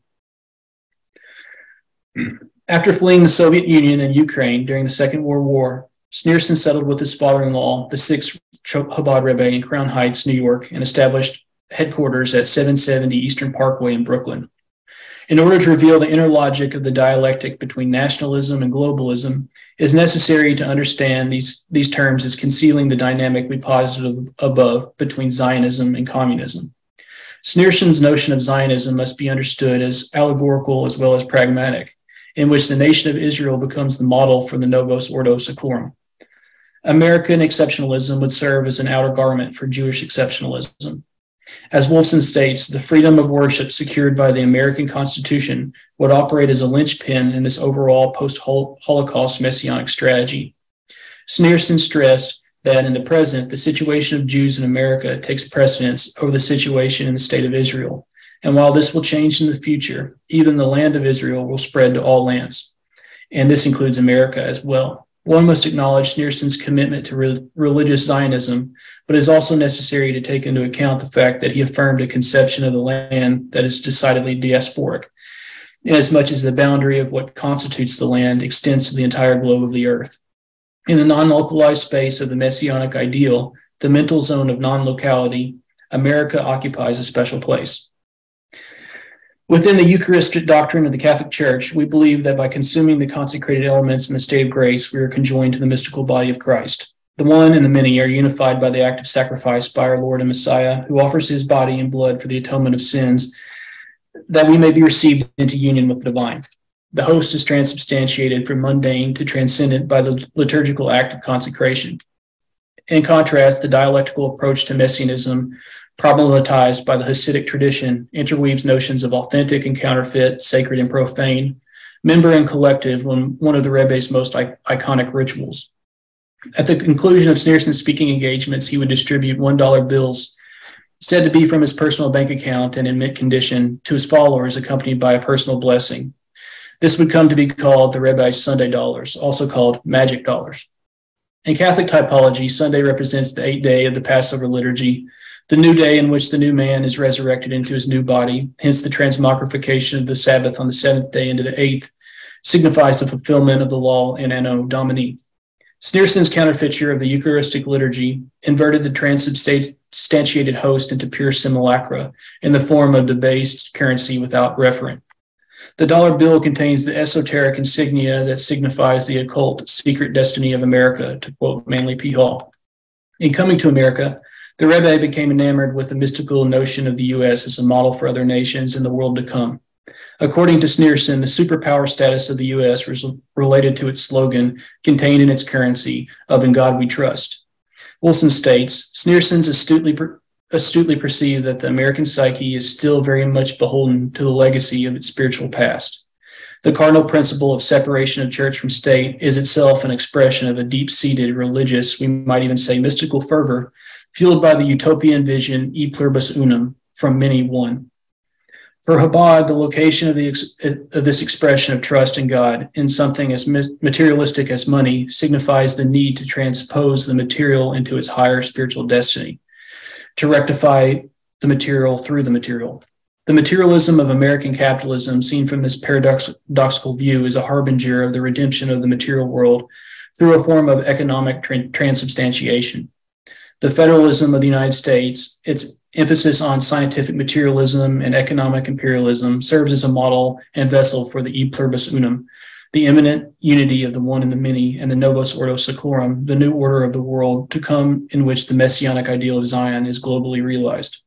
After fleeing the Soviet Union and Ukraine during the Second World War, Sneerson settled with his father-in-law, the sixth Chabad Rebbe in Crown Heights, New York, and established headquarters at seven seventy Eastern Parkway in Brooklyn. In order to reveal the inner logic of the dialectic between nationalism and globalism, it is necessary to understand these, these terms as concealing the dynamic we posited above between Zionism and communism. Sneerson's notion of Zionism must be understood as allegorical as well as pragmatic, in which the nation of Israel becomes the model for the Novus Ordo Seclorum. American exceptionalism would serve as an outer garment for Jewish exceptionalism. As Wolfson states, the freedom of worship secured by the American Constitution would operate as a linchpin in this overall post-Holocaust messianic strategy. Sneerson stressed that in the present, the situation of Jews in America takes precedence over the situation in the state of Israel. And while this will change in the future, even the land of Israel will spread to all lands. And this includes America as well. One must acknowledge Sneerson's commitment to re- religious Zionism, but it is also necessary to take into account the fact that he affirmed a conception of the land that is decidedly diasporic, inasmuch as the boundary of what constitutes the land extends to the entire globe of the earth. In the non-localized space of the messianic ideal, the mental zone of non-locality, America occupies a special place. Within the Eucharistic doctrine of the Catholic Church, we believe that by consuming the consecrated elements in the state of grace, we are conjoined to the mystical body of Christ. The one and the many are unified by the act of sacrifice by our Lord and Messiah, who offers his body and blood for the atonement of sins, that we may be received into union with the divine. The host is transubstantiated from mundane to transcendent by the liturgical act of consecration. In contrast, the dialectical approach to messianism, problematized by the Hasidic tradition, interweaves notions of authentic and counterfeit, sacred and profane, member and collective, when one of the Rebbe's most I- iconic rituals. At the conclusion of Sneerson's speaking engagements, he would distribute one dollar bills said to be from his personal bank account and in mint condition to his followers, accompanied by a personal blessing. This would come to be called the Rebbe's Sunday dollars, also called magic dollars. In Catholic typology, Sunday represents the eighth day of the Passover liturgy, the new day in which the new man is resurrected into his new body. Hence, the transmogrification of the Sabbath on the seventh day into the eighth signifies the fulfillment of the law in Anno Domini. Sneerson's counterfeiture of the Eucharistic liturgy inverted the transubstantiated host into pure simulacra in the form of debased currency without referent. The dollar bill contains the esoteric insignia that signifies the occult secret destiny of America, to quote Manly P. Hall. In coming to America, the Rebbe became enamored with the mystical notion of the U S as a model for other nations in the world to come. According to Sneerson, the superpower status of the U S was related to its slogan contained in its currency of "In God We Trust." Wilson states, Sneerson's astutely, per- astutely perceived that the American psyche is still very much beholden to the legacy of its spiritual past. The cardinal principle of separation of church from state is itself an expression of a deep-seated religious, we might even say mystical fervor, fueled by the utopian vision e pluribus unum, from many one. For Chabad, the location of, the ex- of this expression of trust in God in something as materialistic as money signifies the need to transpose the material into its higher spiritual destiny, to rectify the material through the material. The materialism of American capitalism, seen from this paradoxical view, is a harbinger of the redemption of the material world through a form of economic tra- transubstantiation. The federalism of the United States, its emphasis on scientific materialism and economic imperialism, serves as a model and vessel for the e pluribus unum, the imminent unity of the one and the many, and the novus ordo seclorum, the new order of the world to come, in which the messianic ideal of Zion is globally realized.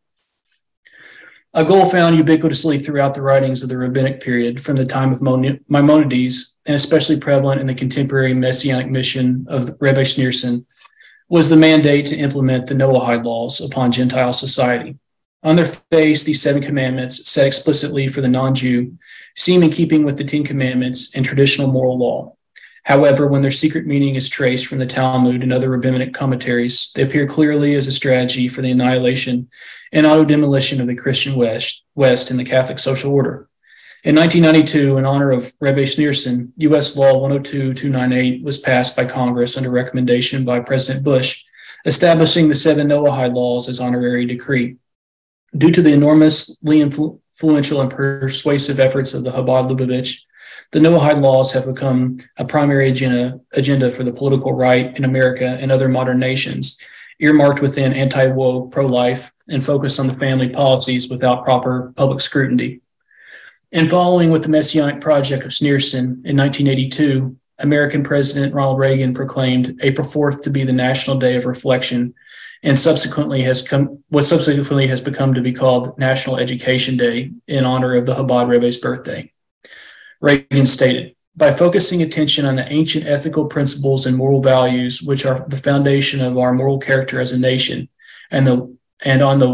A goal found ubiquitously throughout the writings of the rabbinic period from the time of Maimonides, and especially prevalent in the contemporary messianic mission of Rebbe Sneerson, was the mandate to implement the Noahide laws upon Gentile society. On their face, these seven commandments, set explicitly for the non-Jew, seem in keeping with the Ten Commandments and traditional moral law. However, when their secret meaning is traced from the Talmud and other rabbinic commentaries, they appear clearly as a strategy for the annihilation and auto-demolition of the Christian West, West and the Catholic social order. In nineteen ninety-two, in honor of Rebbe Sneerson, U S Law one oh two dash two ninety-eight was passed by Congress under recommendation by President Bush, establishing the seven Noahide laws as honorary decree. Due to the enormously influential and persuasive efforts of the Chabad Lubavitch, the Noahide laws have become a primary agenda, agenda for the political right in America and other modern nations, earmarked within anti-woke, pro-life, and focused on the family policies without proper public scrutiny. In following with the Messianic project of Sneerson in nineteen eighty-two, American President Ronald Reagan proclaimed April fourth to be the National Day of Reflection, and subsequently has come what subsequently has become to be called National Education Day in honor of the Chabad Rebbe's birthday. Reagan stated, by focusing attention on the ancient ethical principles and moral values which are the foundation of our moral character as a nation, and the and on the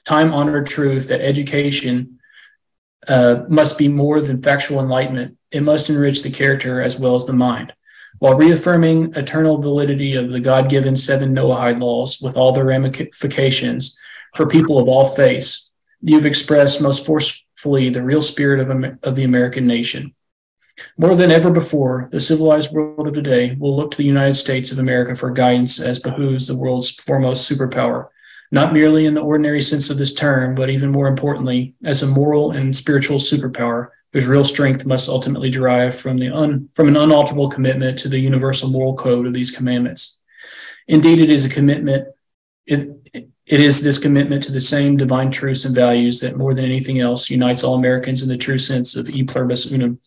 time-honored truth that education uh, must be more than factual enlightenment. It must enrich the character as well as the mind. While reaffirming eternal validity of the God-given seven Noahide laws with all their ramifications for people of all faiths, you've expressed most forcefully the real spirit of, of the American nation. More than ever before, the civilized world of today will look to the United States of America for guidance as behooves the world's foremost superpower, not merely in the ordinary sense of this term, but even more importantly, as a moral and spiritual superpower whose real strength must ultimately derive from, the un, from an unalterable commitment to the universal moral code of these commandments. Indeed, it is a commitment, it, it is this commitment to the same divine truths and values that more than anything else unites all Americans in the true sense of e pluribus unum.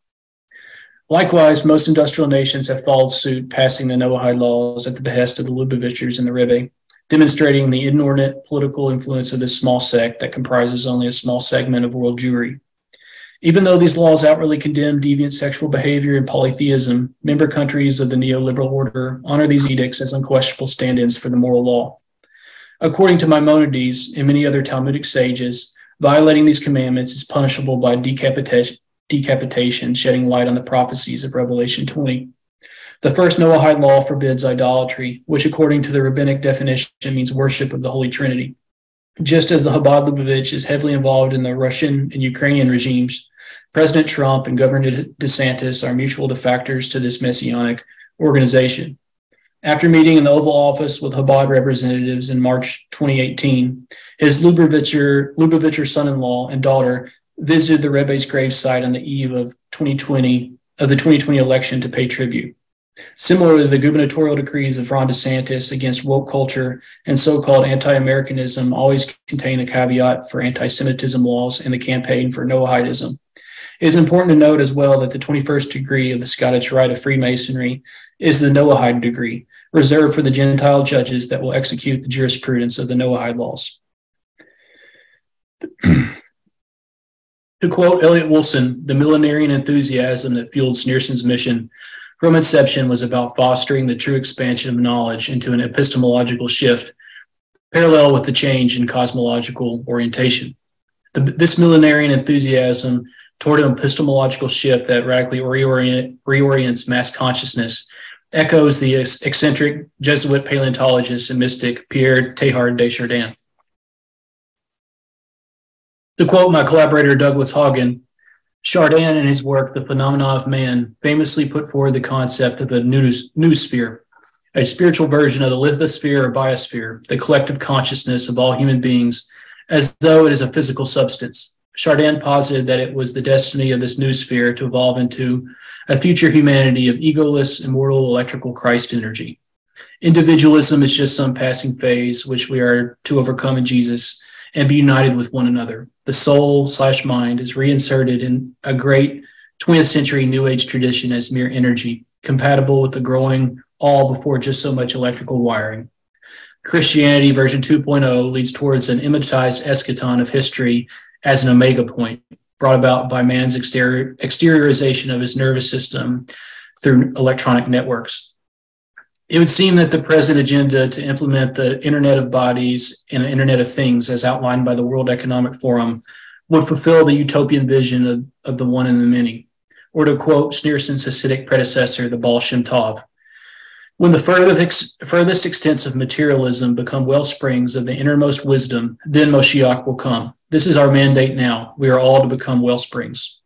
Likewise, most industrial nations have followed suit, passing the Noahide laws at the behest of the Lubavitchers and the Rebbe, demonstrating the inordinate political influence of this small sect that comprises only a small segment of world Jewry. Even though these laws outwardly condemn deviant sexual behavior and polytheism, member countries of the neoliberal order honor these edicts as unquestionable stand-ins for the moral law. According to Maimonides and many other Talmudic sages, violating these commandments is punishable by decapitation, decapitation, shedding light on the prophecies of Revelation twenty. The first Noahide law forbids idolatry, which according to the rabbinic definition means worship of the Holy Trinity. Just as the Chabad Lubavitch is heavily involved in the Russian and Ukrainian regimes, President Trump and Governor DeSantis are mutual defectors to this messianic organization. After meeting in the Oval Office with Chabad representatives in March twenty eighteen, his Lubavitcher, Lubavitcher son-in-law and daughter visited the Rebbe's gravesite on the eve of twenty twenty of the twenty twenty election to pay tribute. Similarly, the gubernatorial decrees of Ron DeSantis against woke culture and so-called anti-Americanism always contain a caveat for anti-Semitism laws and the campaign for Noahidism. It is important to note as well that the twenty-first degree of the Scottish Rite of Freemasonry is the Noahide degree, reserved for the Gentile judges that will execute the jurisprudence of the Noahide laws. To quote Elliot Wilson, the millenarian enthusiasm that fueled Sneerson's mission from inception was about fostering the true expansion of knowledge into an epistemological shift, parallel with the change in cosmological orientation. The, this millenarian enthusiasm toward an epistemological shift that radically reorient, reorients mass consciousness echoes the eccentric Jesuit paleontologist and mystic Pierre Teilhard de Chardin. To quote my collaborator Douglas Haugen, Chardin in his work, The Phenomena of Man, famously put forward the concept of a noosphere, a spiritual version of the lithosphere or biosphere, the collective consciousness of all human beings, as though it is a physical substance. Chardin posited that it was the destiny of this noosphere to evolve into a future humanity of egoless, immortal, electrical Christ energy. Individualism is just some passing phase which we are to overcome in Jesus and be united with one another. The soul slash mind is reinserted in a great twentieth century New Age tradition as mere energy, compatible with the growing all before just so much electrical wiring. Christianity version two point oh leads towards an immatized eschaton of history as an omega point, brought about by man's exterior, exteriorization of his nervous system through electronic networks. It would seem that the present agenda to implement the Internet of Bodies and Internet of Things, as outlined by the World Economic Forum, would fulfill the utopian vision of, of the one and the many, or to quote Sneerson's Hasidic predecessor, the Baal Shem Tov. When the furthest, furthest extents of materialism become well springs of the innermost wisdom, then Moshiach will come. This is our mandate now. We are all to become well springs.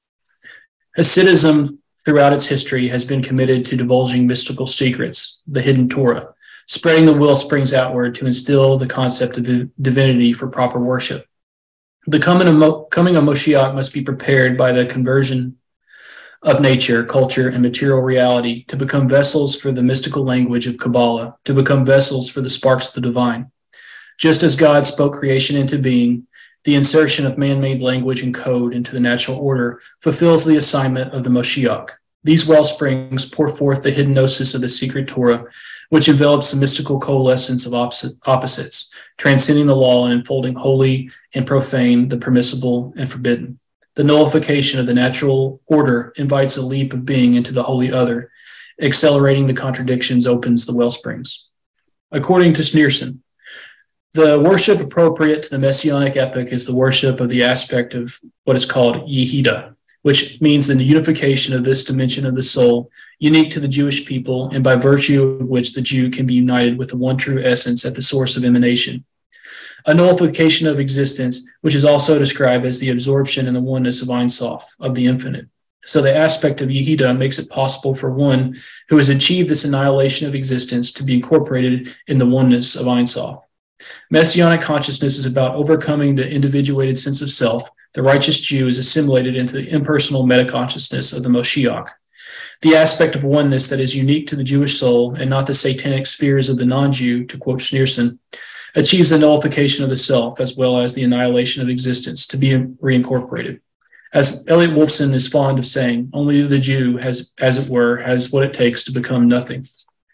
Hasidism throughout its history has been committed to divulging mystical secrets, the hidden Torah, spreading the well springs outward to instill the concept of divinity for proper worship. The coming of, Mo- coming of Moshiach must be prepared by the conversion of nature, culture, and material reality to become vessels for the mystical language of Kabbalah, to become vessels for the sparks of the divine. Just as God spoke creation into being, the insertion of man-made language and code into the natural order fulfills the assignment of the Moshiach. These well springs pour forth the hidden gnosis of the secret Torah, which envelops the mystical coalescence of opposite, opposites, transcending the law and enfolding holy and profane, the permissible and forbidden. The nullification of the natural order invites a leap of being into the holy other. Accelerating the contradictions opens the well springs. According to Sneerson, The worship appropriate to the Messianic epoch is the worship of the aspect of what is called Yehida, which means the unification of this dimension of the soul, unique to the Jewish people, and by virtue of which the Jew can be united with the one true essence at the source of emanation. A nullification of existence, which is also described as the absorption in the oneness of Ein Sof, of the infinite. So the aspect of Yehida makes it possible for one who has achieved this annihilation of existence to be incorporated in the oneness of Ein Sof. Messianic consciousness is about overcoming the individuated sense of self. The righteous Jew is assimilated into the impersonal metaconsciousness of the Moshiach, the aspect of oneness that is unique to the Jewish soul and not the satanic spheres of the non-Jew, to quote Schneerson, achieves the nullification of the self as well as the annihilation of existence to be reincorporated. As Elliot Wolfson is fond of saying, only the Jew has, as it were, has what it takes to become nothing.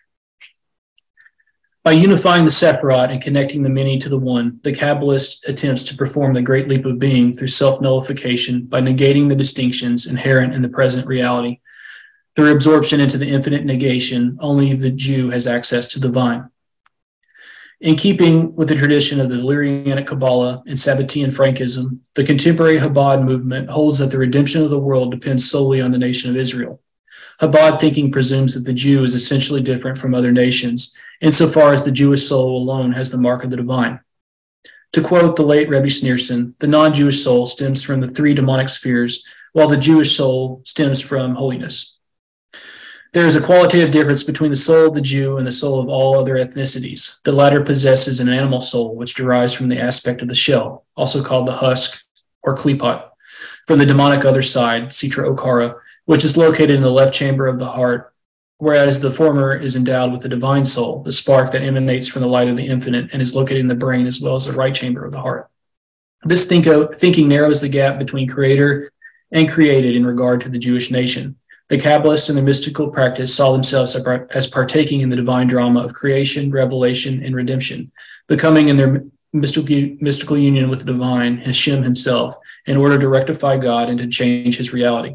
By unifying the separate and connecting the many to the one, the Kabbalist attempts to perform the great leap of being through self-nullification by negating the distinctions inherent in the present reality. Through absorption into the infinite negation, only the Jew has access to the divine. In keeping with the tradition of the Illyrianic Kabbalah and Sabbatean Frankism, the contemporary Chabad movement holds that the redemption of the world depends solely on the nation of Israel. Chabad thinking presumes that the Jew is essentially different from other nations, insofar as the Jewish soul alone has the mark of the divine. To quote the late Rebbe Schneerson, the non-Jewish soul stems from the three demonic spheres, while the Jewish soul stems from holiness. There is a qualitative difference between the soul of the Jew and the soul of all other ethnicities. The latter possesses an animal soul, which derives from the aspect of the shell, also called the husk or klipot, from the demonic other side, Sitra Okara, which is located in the left chamber of the heart, whereas the former is endowed with the divine soul, the spark that emanates from the light of the infinite and is located in the brain as well as the right chamber of the heart. This think of, thinking narrows the gap between creator and created in regard to the Jewish nation. The Kabbalists in their mystical practice saw themselves as partaking in the divine drama of creation, revelation, and redemption, becoming in their mystical, mystical union with the divine, Hashem himself, in order to rectify God and to change his reality.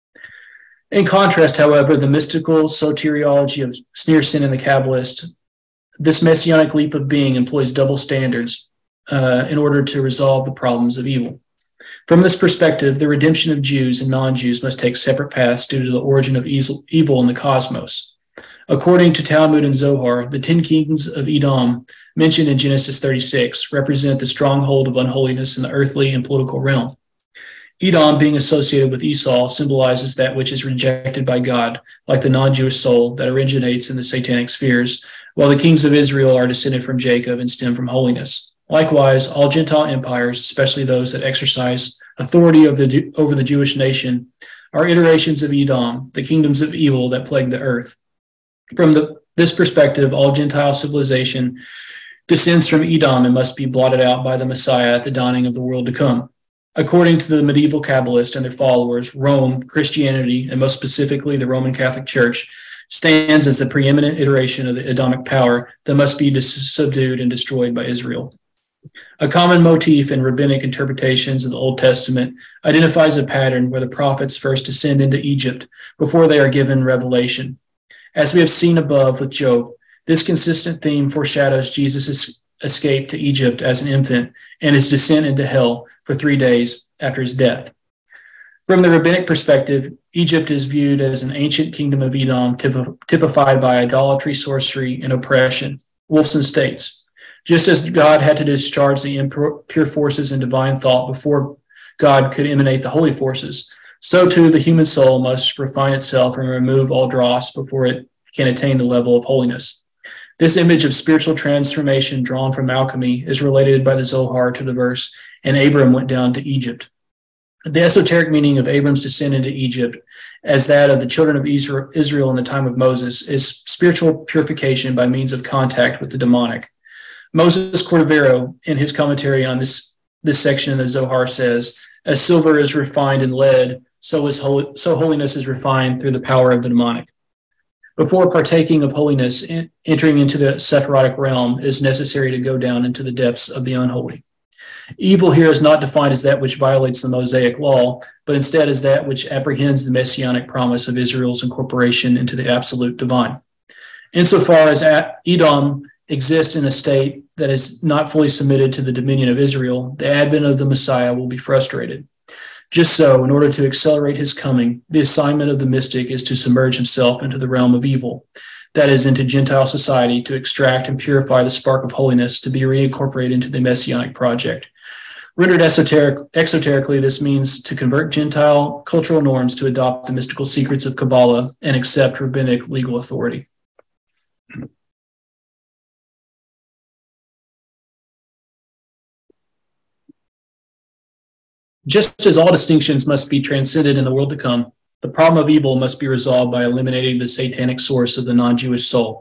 In contrast, however, the mystical soteriology of Schneerson and the Kabbalist, this messianic leap of being employs double standards uh, in order to resolve the problems of evil. From this perspective, the redemption of Jews and non-Jews must take separate paths due to the origin of evil in the cosmos. According to Talmud and Zohar, the ten kings of Edom, mentioned in Genesis thirty-six, represent the stronghold of unholiness in the earthly and political realm. Edom, being associated with Esau, symbolizes that which is rejected by God, like the non-Jewish soul that originates in the satanic spheres, while the kings of Israel are descended from Jacob and stem from holiness. Likewise, all Gentile empires, especially those that exercise authority of the, over the Jewish nation, are iterations of Edom, the kingdoms of evil that plague the earth. From the, this perspective, all Gentile civilization descends from Edom and must be blotted out by the Messiah at the dawning of the world to come. According to the medieval Kabbalists and their followers, Rome, Christianity, and most specifically the Roman Catholic Church, stands as the preeminent iteration of the Edomic power that must be dis- subdued and destroyed by Israel. A common motif in rabbinic interpretations of the Old Testament identifies a pattern where the prophets first descend into Egypt before they are given revelation. As we have seen above with Job, this consistent theme foreshadows Jesus' escape to Egypt as an infant and his descent into hell for three days after his death. From the rabbinic perspective, Egypt is viewed as an ancient kingdom of Edom typified by idolatry, sorcery, and oppression. Wolfson states, just as God had to discharge the impure forces in divine thought before God could emanate the holy forces, so too the human soul must refine itself and remove all dross before it can attain the level of holiness. This image of spiritual transformation drawn from alchemy is related by the Zohar to the verse, and Abram went down to Egypt. The esoteric meaning of Abram's descent into Egypt, as that of the children of Israel in the time of Moses, is spiritual purification by means of contact with the demonic. Moses Cordovero, in his commentary on this, this section in the Zohar, says, as silver is refined in lead, so is holy, so holiness is refined through the power of the demonic. Before partaking of holiness, entering into the Sephirotic realm, it is necessary to go down into the depths of the unholy. Evil here is not defined as that which violates the Mosaic law, but instead as that which apprehends the messianic promise of Israel's incorporation into the absolute divine. Insofar as Edom exist in a state that is not fully submitted to the dominion of Israel, the advent of the Messiah will be frustrated. Just so, in order to accelerate his coming, the assignment of the mystic is to submerge himself into the realm of evil, that is, into Gentile society, to extract and purify the spark of holiness to be reincorporated into the Messianic project. Rendered esoteric, exoterically, this means to convert Gentile cultural norms to adopt the mystical secrets of Kabbalah and accept rabbinic legal authority. Just as all distinctions must be transcended in the world to come, the problem of evil must be resolved by eliminating the satanic source of the non-Jewish soul.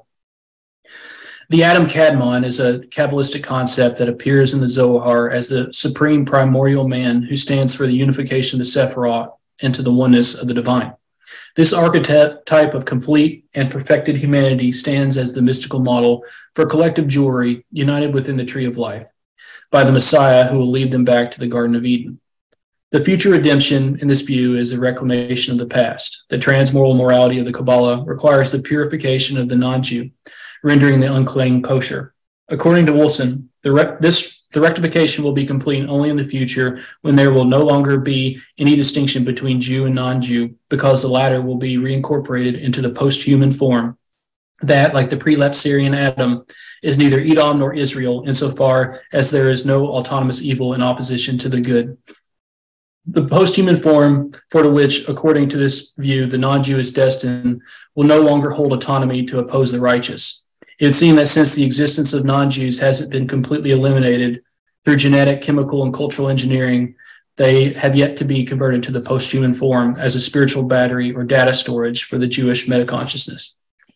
The Adam Kadmon is a Kabbalistic concept that appears in the Zohar as the supreme primordial man who stands for the unification of the Sephiroth into the oneness of the divine. This archetype of complete and perfected humanity stands as the mystical model for collective Jewry united within the tree of life by the Messiah who will lead them back to the Garden of Eden. The future redemption in this view is the reclamation of the past. The transmoral morality of the Kabbalah requires the purification of the non-Jew, rendering the unclean kosher. According to Wilson, the, re- this, the rectification will be complete only in the future when there will no longer be any distinction between Jew and non-Jew, because the latter will be reincorporated into the post-human form that, like the pre-Lapsarian Adam, is neither Edom nor Israel insofar as there is no autonomous evil in opposition to the good. The post-human form for which, according to this view, the non-Jew is destined will no longer hold autonomy to oppose the righteous. It would seem that since the existence of non-Jews hasn't been completely eliminated through genetic, chemical, and cultural engineering, they have yet to be converted to the post-human form as a spiritual battery or data storage for the Jewish metaconsciousness.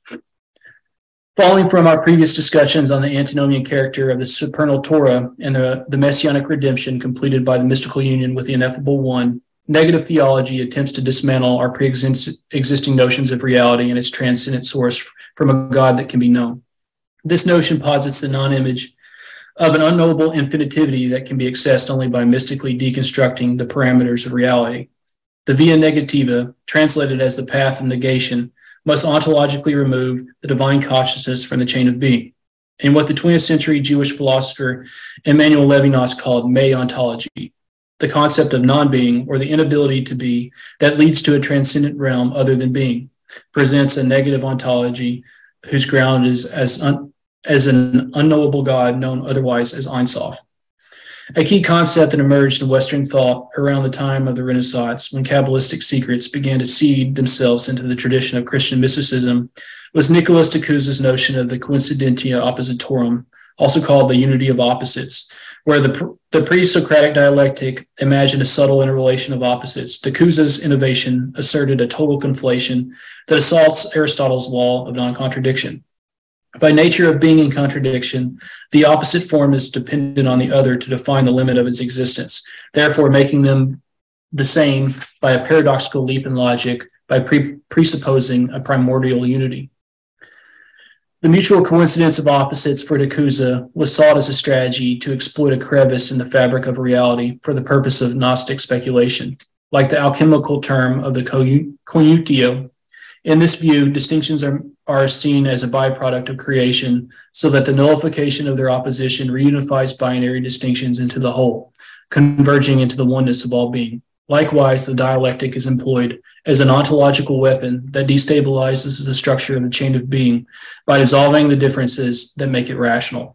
Following from our previous discussions on the antinomian character of the supernal Torah and the, the messianic redemption completed by the mystical union with the ineffable one, negative theology attempts to dismantle our pre-existing notions of reality and its transcendent source from a God that can be known. This notion posits the non-image of an unknowable infinitivity that can be accessed only by mystically deconstructing the parameters of reality. The via negativa, translated as the path of negation, must ontologically remove the divine consciousness from the chain of being, in what the twentieth century Jewish philosopher Emmanuel Levinas called meontology, the concept of non-being or the inability to be that leads to a transcendent realm other than being, presents a negative ontology whose ground is as, un, as an unknowable God known otherwise as Ein Sof. A key concept that emerged in Western thought around the time of the Renaissance, when Kabbalistic secrets began to seed themselves into the tradition of Christian mysticism, was Nicholas de Cusa's notion of the coincidentia oppositorum, also called the unity of opposites, where the, the pre-Socratic dialectic imagined a subtle interrelation of opposites. De Cusa's innovation asserted a total conflation that assaults Aristotle's law of non-contradiction. By nature of being in contradiction, the opposite form is dependent on the other to define the limit of its existence, therefore making them the same by a paradoxical leap in logic by pre- presupposing a primordial unity. The mutual coincidence of opposites for de Cusa was sought as a strategy to exploit a crevice in the fabric of reality for the purpose of Gnostic speculation, like the alchemical term of the conjunktio. In this view, distinctions are, are seen as a byproduct of creation, so that the nullification of their opposition reunifies binary distinctions into the whole, converging into the oneness of all being. Likewise, the dialectic is employed as an ontological weapon that destabilizes the structure of the chain of being by dissolving the differences that make it rational.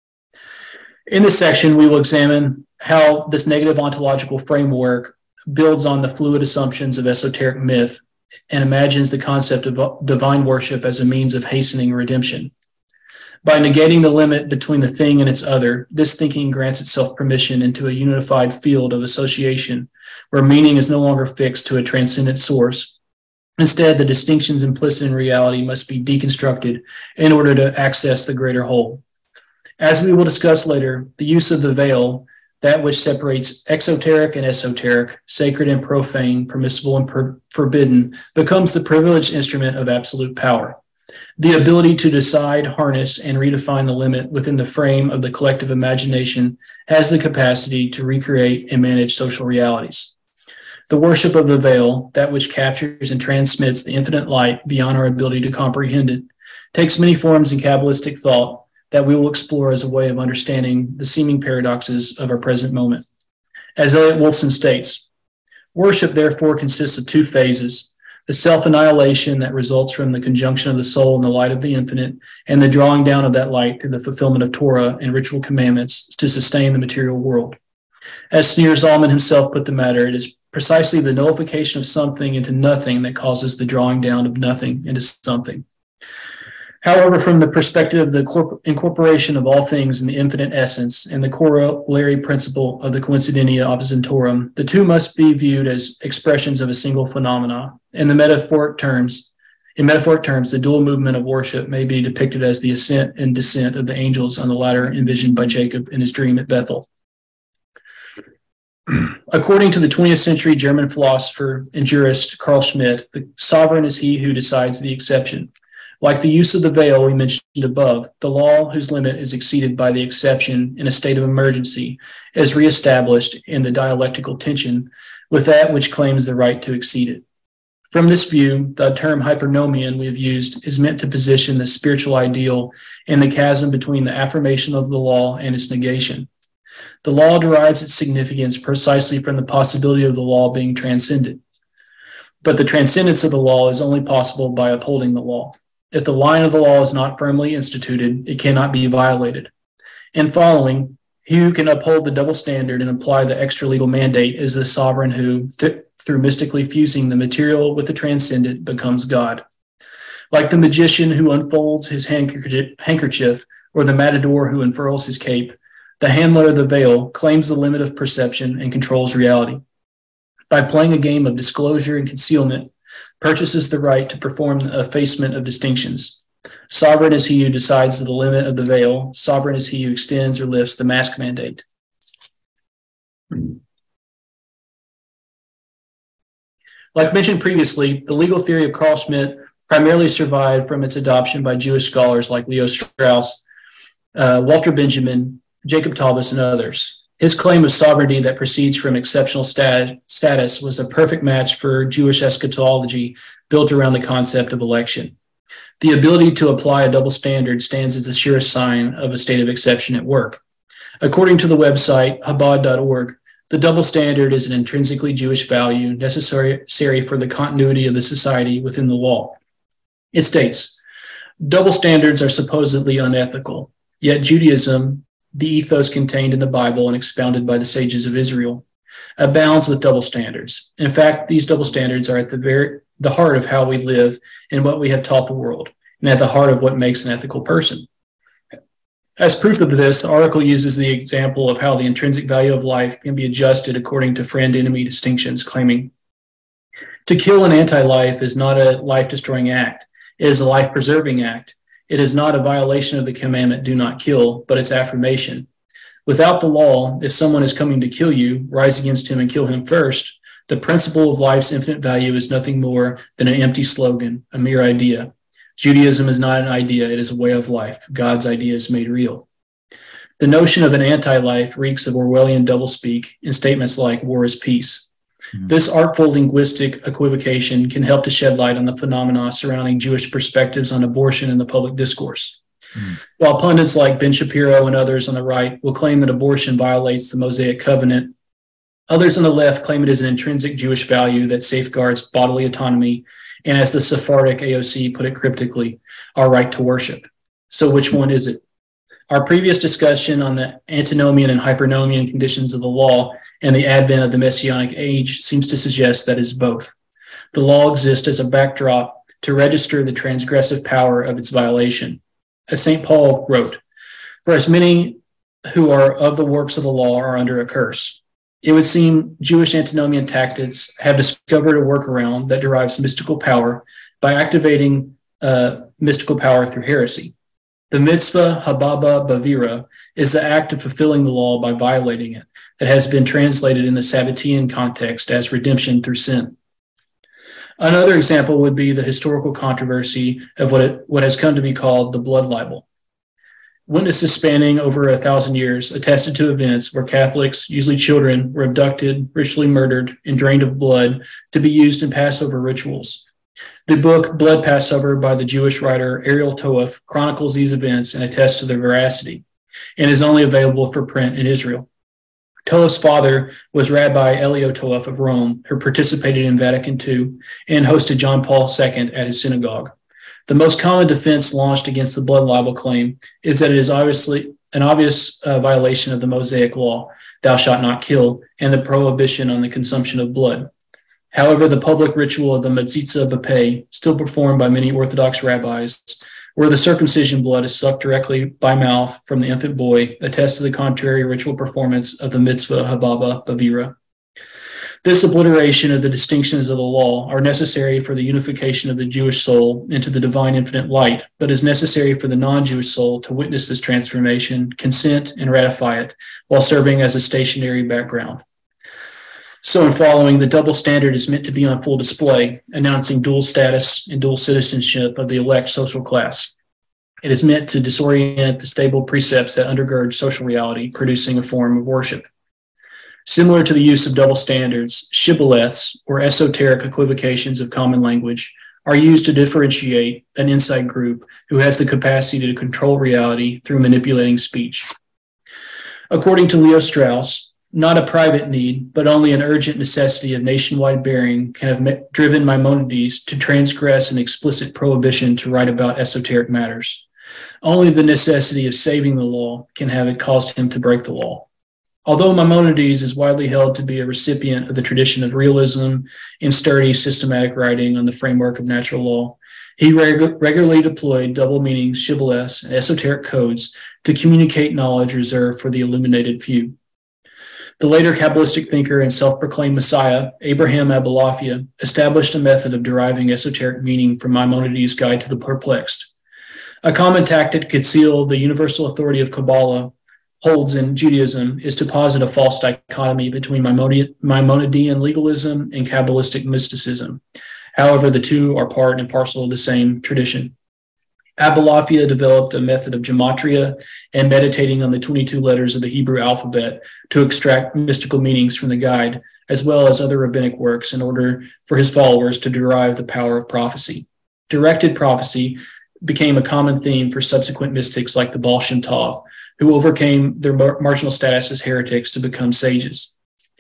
In this section, we will examine how this negative ontological framework builds on the fluid assumptions of esoteric myth and imagines the concept of divine worship as a means of hastening redemption. By negating the limit between the thing and its other, this thinking grants itself permission into a unified field of association where meaning is no longer fixed to a transcendent source. Instead, the distinctions implicit in reality must be deconstructed in order to access the greater whole. As we will discuss later, the use of the veil, that which separates exoteric and esoteric, sacred and profane, permissible and per- forbidden, becomes the privileged instrument of absolute power. The ability to decide, harness, and redefine the limit within the frame of the collective imagination has the capacity to recreate and manage social realities. The worship of the veil, that which captures and transmits the infinite light beyond our ability to comprehend it, takes many forms in Kabbalistic thought, that we will explore as a way of understanding the seeming paradoxes of our present moment. As Elliot Wolfson states, worship therefore consists of two phases: the self-annihilation that results from the conjunction of the soul and the light of the infinite, and the drawing down of that light through the fulfillment of Torah and ritual commandments to sustain the material world. As Sneer Zalman himself put the matter, it is precisely the nullification of something into nothing that causes the drawing down of nothing into something. However, from the perspective of the incorporation of all things in the infinite essence and the corollary principle of the coincidentia oppositiontorum, the two must be viewed as expressions of a single phenomena. In the metaphoric terms, in metaphoric terms, the dual movement of worship may be depicted as the ascent and descent of the angels on the ladder envisioned by Jacob in his dream at Bethel. According to the twentieth century German philosopher and jurist Carl Schmitt, the sovereign is he who decides the exception. Like the use of the veil we mentioned above, the law whose limit is exceeded by the exception in a state of emergency is reestablished in the dialectical tension with that which claims the right to exceed it. From this view, the term hypernomian we have used is meant to position the spiritual ideal in the chasm between the affirmation of the law and its negation. The law derives its significance precisely from the possibility of the law being transcended. But the transcendence of the law is only possible by upholding the law. If the line of the law is not firmly instituted, it cannot be violated. In following, he who can uphold the double standard and apply the extra-legal mandate is the sovereign who, th- through mystically fusing the material with the transcendent, becomes God. Like the magician who unfolds his handkerchief or the matador who unfurls his cape, the handler of the veil claims the limit of perception and controls reality. By playing a game of disclosure and concealment, purchases the right to perform the effacement of distinctions. Sovereign is he who decides the limit of the veil. Sovereign is he who extends or lifts the mask mandate. Like mentioned previously, the legal theory of Carl Schmitt primarily survived from its adoption by Jewish scholars like Leo Strauss, uh, Walter Benjamin, Jacob Taubes, and others. His claim of sovereignty that proceeds from exceptional stat- status was a perfect match for Jewish eschatology built around the concept of election. The ability to apply a double standard stands as the surest sign of a state of exception at work. According to the website Chabad dot org, the double standard is an intrinsically Jewish value necessary for the continuity of the society within the law. It states, double standards are supposedly unethical, yet Judaism, the ethos contained in the Bible and expounded by the sages of Israel, abounds with double standards. In fact, these double standards are at the very the heart of how we live and what we have taught the world, and at the heart of what makes an ethical person. As proof of this, the article uses the example of how the intrinsic value of life can be adjusted according to friend-enemy distinctions, claiming, to kill an anti-life is not a life-destroying act. It is a life-preserving act. It is not a violation of the commandment, do not kill, but its affirmation. Without the law, if someone is coming to kill you, rise against him and kill him first. The principle of life's infinite value is nothing more than an empty slogan, a mere idea. Judaism is not an idea, it is a way of life. God's idea is made real. The notion of an anti-life reeks of Orwellian doublespeak in statements like war is peace. Mm-hmm. This artful linguistic equivocation can help to shed light on the phenomena surrounding Jewish perspectives on abortion in the public discourse. Mm-hmm. While pundits like Ben Shapiro and others on the right will claim that abortion violates the Mosaic covenant, others on the left claim it is an intrinsic Jewish value that safeguards bodily autonomy and, as the Sephardic A O C put it cryptically, our right to worship. So which one is it? Our previous discussion on the antinomian and hypernomian conditions of the law and the advent of the Messianic age seems to suggest that is both. The law exists as a backdrop to register the transgressive power of its violation. As Saint Paul wrote, for as many who are of the works of the law are under a curse. It would seem Jewish antinomian tactics have discovered a workaround that derives mystical power by activating uh, mystical power through heresy. The mitzvah hababa bavira is the act of fulfilling the law by violating it that has been translated in the Sabbatean context as redemption through sin. Another example would be the historical controversy of what, it, what has come to be called the blood libel. Witnesses spanning over a thousand years attested to events where Catholics, usually children, were abducted, ritually murdered, and drained of blood to be used in Passover rituals. The book Blood Passover by the Jewish writer Ariel Toef chronicles these events and attests to their veracity, and is only available for print in Israel. Toef's father was Rabbi Elio Toef of Rome, who participated in Vatican two and hosted John Paul the Second at his synagogue. The most common defense launched against the blood libel claim is that it is obviously an obvious uh, violation of the Mosaic law, thou shalt not kill, and the prohibition on the consumption of blood. However, the public ritual of the Metzitza B'Peh, still performed by many Orthodox rabbis, where the circumcision blood is sucked directly by mouth from the infant boy, attests to the contrary ritual performance of the mitzvah Hababa Bavira. This obliteration of the distinctions of the law are necessary for the unification of the Jewish soul into the divine infinite light, but is necessary for the non-Jewish soul to witness this transformation, consent, and ratify it, while serving as a stationary background. So in following, the double standard is meant to be on full display, announcing dual status and dual citizenship of the elect social class. It is meant to disorient the stable precepts that undergird social reality, producing a form of worship. Similar to the use of double standards, shibboleths, or esoteric equivocations of common language, are used to differentiate an inside group who has the capacity to control reality through manipulating speech. According to Leo Strauss, not a private need, but only an urgent necessity of nationwide bearing can have met, driven Maimonides to transgress an explicit prohibition to write about esoteric matters. Only the necessity of saving the law can have it caused him to break the law. Although Maimonides is widely held to be a recipient of the tradition of realism and sturdy systematic writing on the framework of natural law, he reg- regularly deployed double meanings, shibboleths, and esoteric codes to communicate knowledge reserved for the illuminated few. The later Kabbalistic thinker and self-proclaimed Messiah, Abraham Abulafia, established a method of deriving esoteric meaning from Maimonides' Guide to the Perplexed. A common tactic to conceal the universal authority of Kabbalah holds in Judaism is to posit a false dichotomy between Maimonidean legalism and Kabbalistic mysticism. However, the two are part and parcel of the same tradition. Abulafia developed a method of gematria and meditating on the twenty-two letters of the Hebrew alphabet to extract mystical meanings from the guide, as well as other rabbinic works, in order for his followers to derive the power of prophecy. Directed prophecy became a common theme for subsequent mystics like the Baal Shem Tov, who overcame their mar- marginal status as heretics to become sages.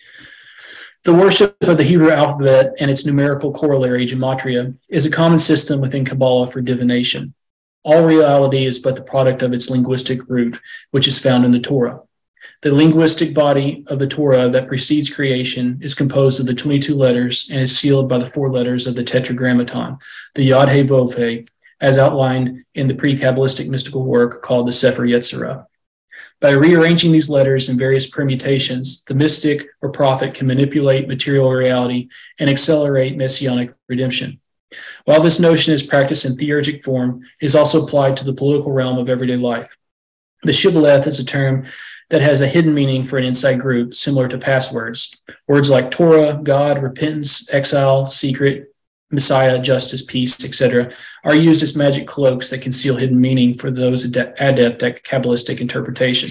The worship of the Hebrew alphabet and its numerical corollary, gematria, is a common system within Kabbalah for divination. All reality is but the product of its linguistic root, which is found in the Torah. The linguistic body of the Torah that precedes creation is composed of the twenty-two letters and is sealed by the four letters of the Tetragrammaton, the Yod He Vov He, as outlined in the pre-Kabbalistic mystical work called the Sefer Yetzirah. By rearranging these letters in various permutations, the mystic or prophet can manipulate material reality and accelerate messianic redemption. While this notion is practiced in theurgic form, it is also applied to the political realm of everyday life. The shibboleth is a term that has a hidden meaning for an inside group, similar to passwords. Words like Torah, God, repentance, exile, secret, Messiah, justice, peace, et cetera, are used as magic cloaks that conceal hidden meaning for those adept at Kabbalistic interpretation.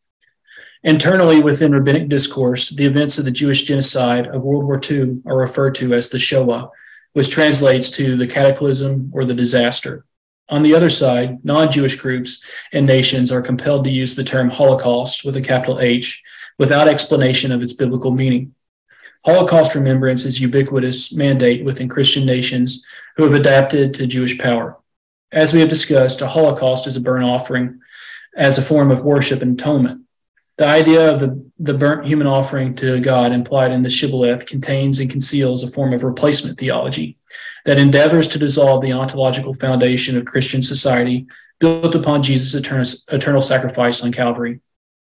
Internally within rabbinic discourse, the events of the Jewish genocide of World War Two are referred to as the Shoah, which translates to the cataclysm or the disaster. On the other side, non-Jewish groups and nations are compelled to use the term Holocaust with a capital H without explanation of its biblical meaning. Holocaust remembrance is a ubiquitous mandate within Christian nations who have adapted to Jewish power. As we have discussed, a Holocaust is a burnt offering as a form of worship and atonement. The idea of the, the burnt human offering to God implied in the shibboleth contains and conceals a form of replacement theology that endeavors to dissolve the ontological foundation of Christian society built upon Jesus' eternal, eternal sacrifice on Calvary.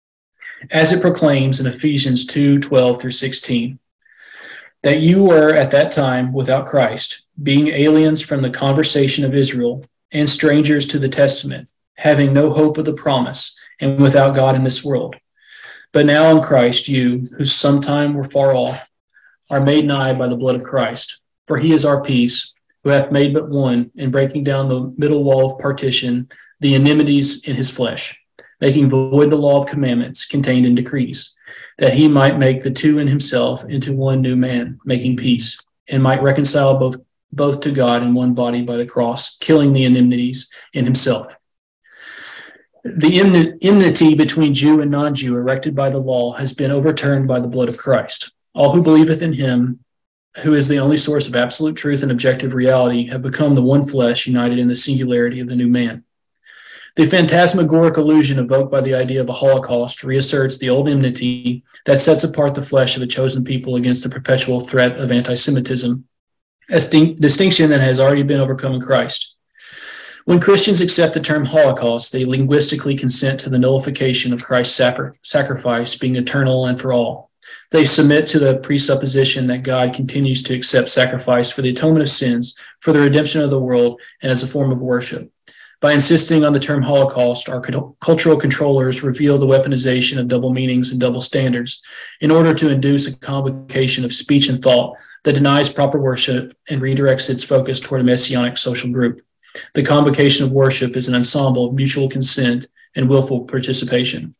As it proclaims in Ephesians two, twelve through sixteen, that you were at that time without Christ, being aliens from the conversation of Israel and strangers to the testament, having no hope of the promise, and without God in this world. But now in Christ, you, who sometime were far off, are made nigh by the blood of Christ. For he is our peace, who hath made but one, in breaking down the middle wall of partition, the enmities in his flesh, making void the law of commandments contained in decrees, that he might make the two in himself into one new man, making peace, and might reconcile both both to God in one body by the cross, killing the enmities in himself. The enmity between Jew and non-Jew erected by the law has been overturned by the blood of Christ. All who believeth in him, who is the only source of absolute truth and objective reality, have become the one flesh united in the singularity of the new man. The phantasmagoric illusion evoked by the idea of a Holocaust reasserts the old enmity that sets apart the flesh of a chosen people against the perpetual threat of anti-Semitism, a distinction that has already been overcome in Christ. When Christians accept the term Holocaust, they linguistically consent to the nullification of Christ's sacrifice being eternal and for all. They submit to the presupposition that God continues to accept sacrifice for the atonement of sins, for the redemption of the world, and as a form of worship. By insisting on the term Holocaust, our cultural controllers reveal the weaponization of double meanings and double standards in order to induce a convocation of speech and thought that denies proper worship and redirects its focus toward a messianic social group. The convocation of worship is an ensemble of mutual consent and willful participation.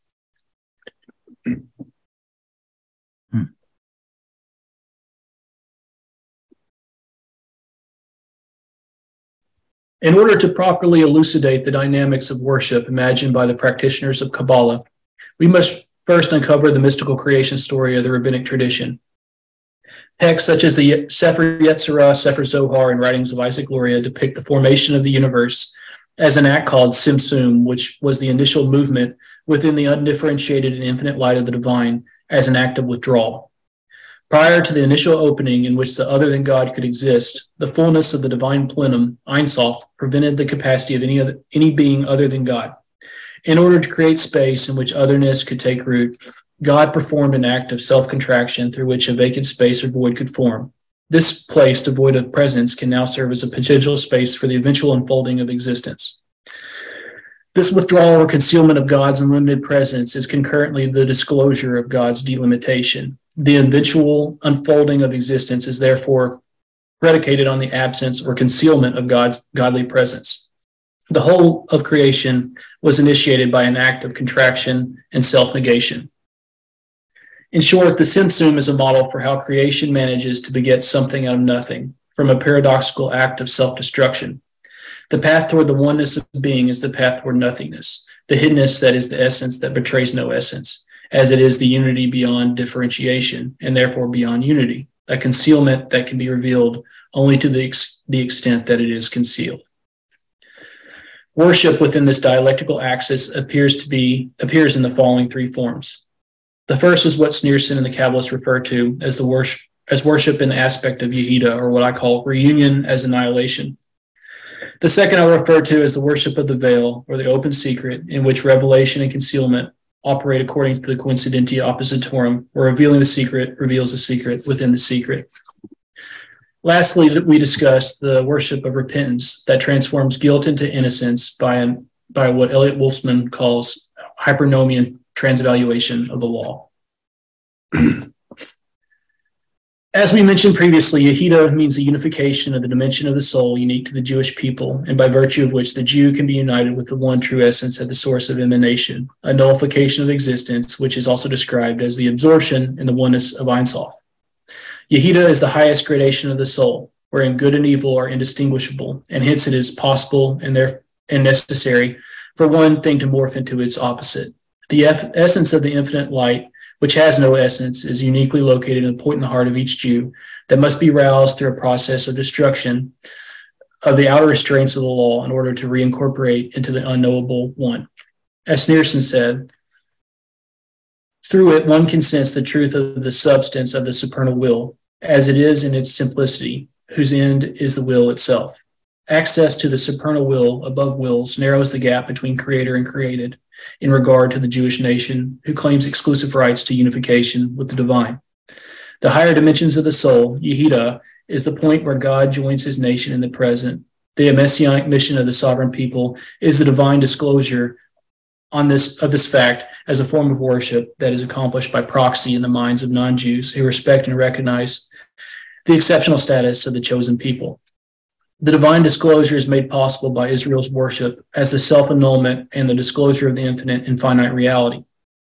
Hmm. In order to properly elucidate the dynamics of worship imagined by the practitioners of Kabbalah, we must first uncover the mystical creation story of the rabbinic tradition. Texts such as the Sefer Yetzirah, Sefer Zohar, and writings of Isaac Luria depict the formation of the universe as an act called Simsum, which was the initial movement within the undifferentiated and infinite light of the divine as an act of withdrawal. Prior to the initial opening in which the other than God could exist, the fullness of the divine plenum, Ein Sof, prevented the capacity of any other, any being other than God. In order to create space in which otherness could take root, God performed an act of self-contraction through which a vacant space or void could form. This place devoid of presence can now serve as a potential space for the eventual unfolding of existence. This withdrawal or concealment of God's unlimited presence is concurrently the disclosure of God's delimitation. The eventual unfolding of existence is therefore predicated on the absence or concealment of God's godly presence. The whole of creation was initiated by an act of contraction and self-negation. In short, the Simsum is a model for how creation manages to beget something out of nothing from a paradoxical act of self-destruction. The path toward the oneness of being is the path toward nothingness, the hiddenness that is the essence that betrays no essence, as it is the unity beyond differentiation and therefore beyond unity, a concealment that can be revealed only to the, ex- the extent that it is concealed. Worship within this dialectical axis appears to be appears in the following three forms. The first is what Sneerson and the Kabbalists refer to as the worship, as worship in the aspect of Yehida, or what I call reunion as annihilation. The second I refer to as the worship of the veil, or the open secret, in which revelation and concealment operate according to the coincidentia oppositorum, where revealing the secret reveals the secret within the secret. Lastly, we discussed the worship of repentance that transforms guilt into innocence by, an, by what Elliot Wolfman calls hypernomian transvaluation of the law. As we mentioned previously, Yehida means the unification of the dimension of the soul unique to the Jewish people, and by virtue of which the Jew can be united with the one true essence at the source of emanation, a nullification of existence, which is also described as the absorption in the oneness of Ein Sof. Yehida is the highest gradation of the soul, wherein good and evil are indistinguishable, and hence it is possible and, there, and necessary for one thing to morph into its opposite. The eff- essence of the infinite light, which has no essence, is uniquely located in the point in the heart of each Jew that must be roused through a process of destruction of the outer restraints of the law in order to reincorporate into the unknowable one. As Sneerson said, through it one can sense the truth of the substance of the supernal will, as it is in its simplicity, whose end is the will itself. Access to the supernal will above wills narrows the gap between creator and created in regard to the Jewish nation, who claims exclusive rights to unification with the divine. The higher dimensions of the soul, Yehida, is the point where God joins his nation in the present. The messianic mission of the sovereign people is the divine disclosure on this of this fact as a form of worship that is accomplished by proxy in the minds of non-Jews who respect and recognize the exceptional status of the chosen people. The divine disclosure is made possible by Israel's worship as the self-annulment and the disclosure of the infinite and finite reality.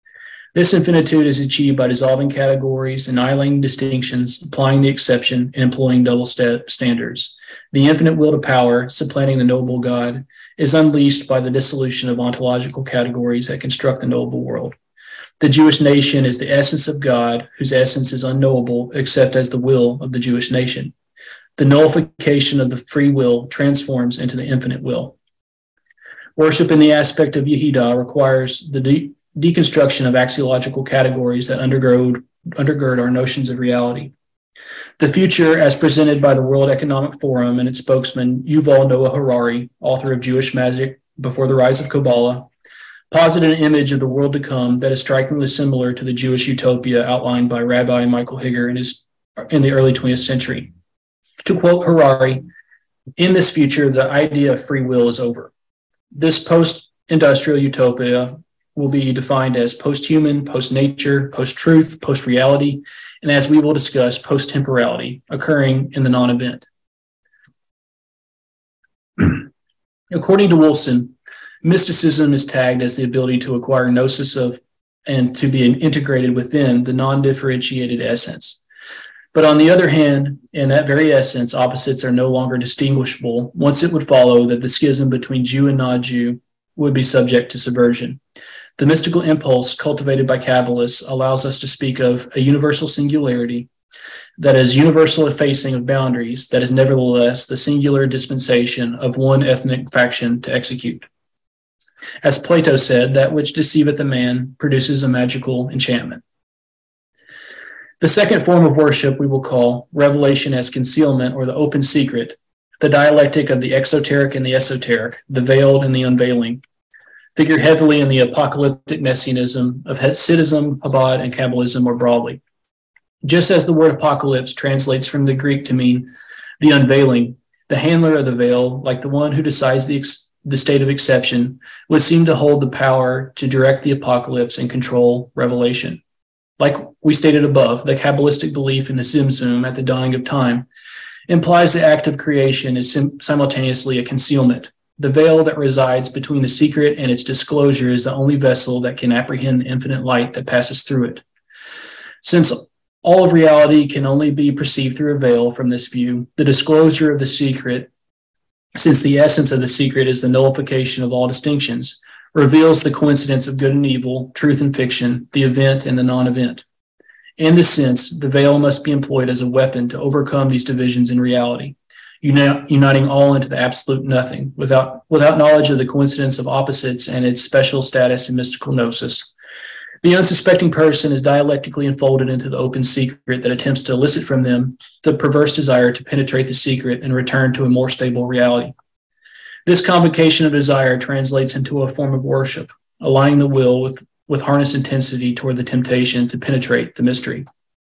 This infinitude is achieved by dissolving categories, annihilating distinctions, applying the exception, and employing double st- standards. The infinite will to power, supplanting the knowable God, is unleashed by the dissolution of ontological categories that construct the knowable world. The Jewish nation is the essence of God, whose essence is unknowable except as the will of the Jewish nation. The nullification of the free will transforms into the infinite will. Worship in the aspect of Yehidah requires the de- deconstruction of axiological categories that undergird, undergird our notions of reality. The future, as presented by the World Economic Forum and its spokesman, Yuval Noah Harari, author of Jewish Magic Before the Rise of Kabbalah, posited an image of the world to come that is strikingly similar to the Jewish utopia outlined by Rabbi Michael Higger in, his, in the early twentieth century. To quote Harari, in this future, the idea of free will is over. This post-industrial utopia will be defined as post-human, post-nature, post-truth, post-reality, and as we will discuss, post-temporality, occurring in the non-event. According to Wolfson, mysticism is tagged as the ability to acquire gnosis of and to be integrated within the non-differentiated essence. But on the other hand, in that very essence, opposites are no longer distinguishable. Once it would follow that the schism between Jew and non-Jew would be subject to subversion. The mystical impulse cultivated by Kabbalists allows us to speak of a universal singularity that is universal effacing of boundaries, that is nevertheless the singular dispensation of one ethnic faction to execute. As Plato said, that which deceiveth a man produces a magical enchantment. The second form of worship we will call revelation as concealment or the open secret, the dialectic of the exoteric and the esoteric, the veiled and the unveiling, figure heavily in the apocalyptic messianism of Hasidism, Chabad, and Kabbalism more broadly. Just as the word apocalypse translates from the Greek to mean the unveiling, the handler of the veil, like the one who decides the, ex- the state of exception, would seem to hold the power to direct the apocalypse and control revelation. Like we stated above, the Kabbalistic belief in the Tzimtzum at the dawning of time implies the act of creation is sim- simultaneously a concealment. The veil that resides between the secret and its disclosure is the only vessel that can apprehend the infinite light that passes through it. Since all of reality can only be perceived through a veil from this view, the disclosure of the secret, since the essence of the secret is the nullification of all distinctions, reveals the coincidence of good and evil, truth and fiction, the event and the non-event. In this sense, the veil must be employed as a weapon to overcome these divisions in reality, uniting all into the absolute nothing, without, without knowledge of the coincidence of opposites and its special status in mystical gnosis. The unsuspecting person is dialectically enfolded into the open secret that attempts to elicit from them the perverse desire to penetrate the secret and return to a more stable reality. This convocation of desire translates into a form of worship, aligning the will with, with harnessed intensity toward the temptation to penetrate the mystery.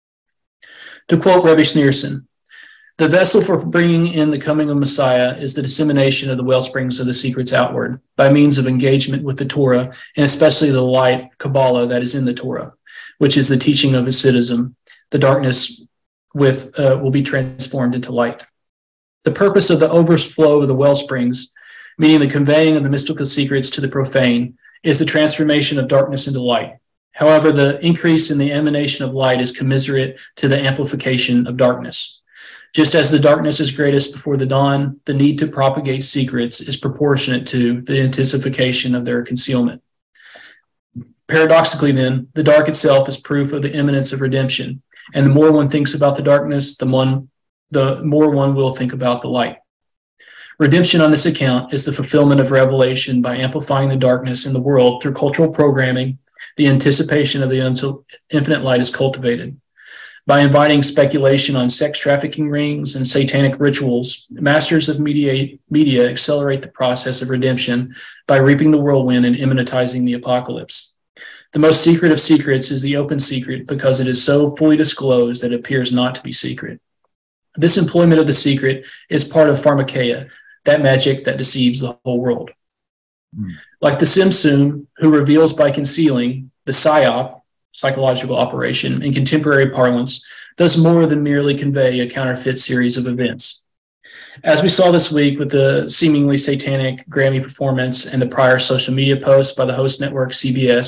To quote Rebbe Schneerson, the vessel for bringing in the coming of Messiah is the dissemination of the wellsprings of the secrets outward by means of engagement with the Torah, and especially the light, Kabbalah, that is in the Torah, which is the teaching of Hasidism. The darkness with uh, will be transformed into light. The purpose of the overflow of the wellsprings, meaning the conveying of the mystical secrets to the profane, is the transformation of darkness into light. However, the increase in the emanation of light is commensurate to the amplification of darkness. Just as the darkness is greatest before the dawn, the need to propagate secrets is proportionate to the intensification of their concealment. Paradoxically, then, the dark itself is proof of the imminence of redemption, and the more one thinks about the darkness, the, one, the more one will think about the light. Redemption on this account is the fulfillment of revelation by amplifying the darkness in the world through cultural programming. The anticipation of the infinite light is cultivated. By inviting speculation on sex trafficking rings and satanic rituals, masters of media, media accelerate the process of redemption by reaping the whirlwind and immanentizing the apocalypse. The most secret of secrets is the open secret because it is so fully disclosed that it appears not to be secret. This employment of the secret is part of pharmakeia, that magic that deceives the whole world. Mm. Like the Tzimtzum, who reveals by concealing, the psyop, psychological operation, in contemporary parlance, does more than merely convey a counterfeit series of events. As we saw this week with the seemingly satanic Grammy performance and the prior social media posts by the host network C B S,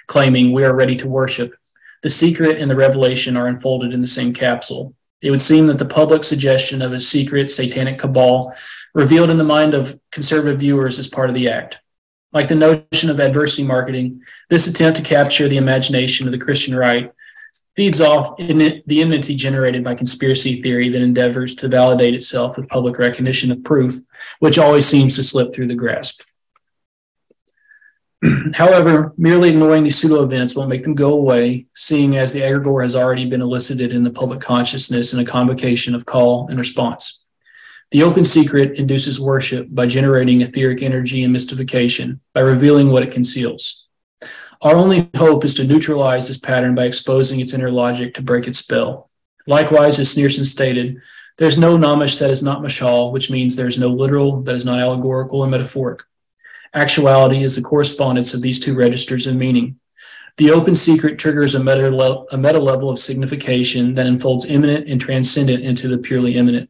claiming we are ready to worship. The secret and the revelation are unfolded in the same capsule. It would seem that the public suggestion of a secret satanic cabal revealed in the mind of conservative viewers is part of the act. Like the notion of adversity marketing, this attempt to capture the imagination of the Christian right feeds off in the enmity generated by conspiracy theory that endeavors to validate itself with public recognition of proof, which always seems to slip through the grasp. However, merely ignoring these pseudo-events won't make them go away, seeing as the egregore has already been elicited in the public consciousness in a convocation of call and response. The open secret induces worship by generating etheric energy and mystification, by revealing what it conceals. Our only hope is to neutralize this pattern by exposing its inner logic to break its spell. Likewise, as Sneerson stated, there's no namish that is not mashal, which means there's no literal that is not allegorical and metaphoric. Actuality is the correspondence of these two registers of meaning. The open secret triggers a meta, le- a meta level of signification that unfolds immanent and transcendent into the purely immanent.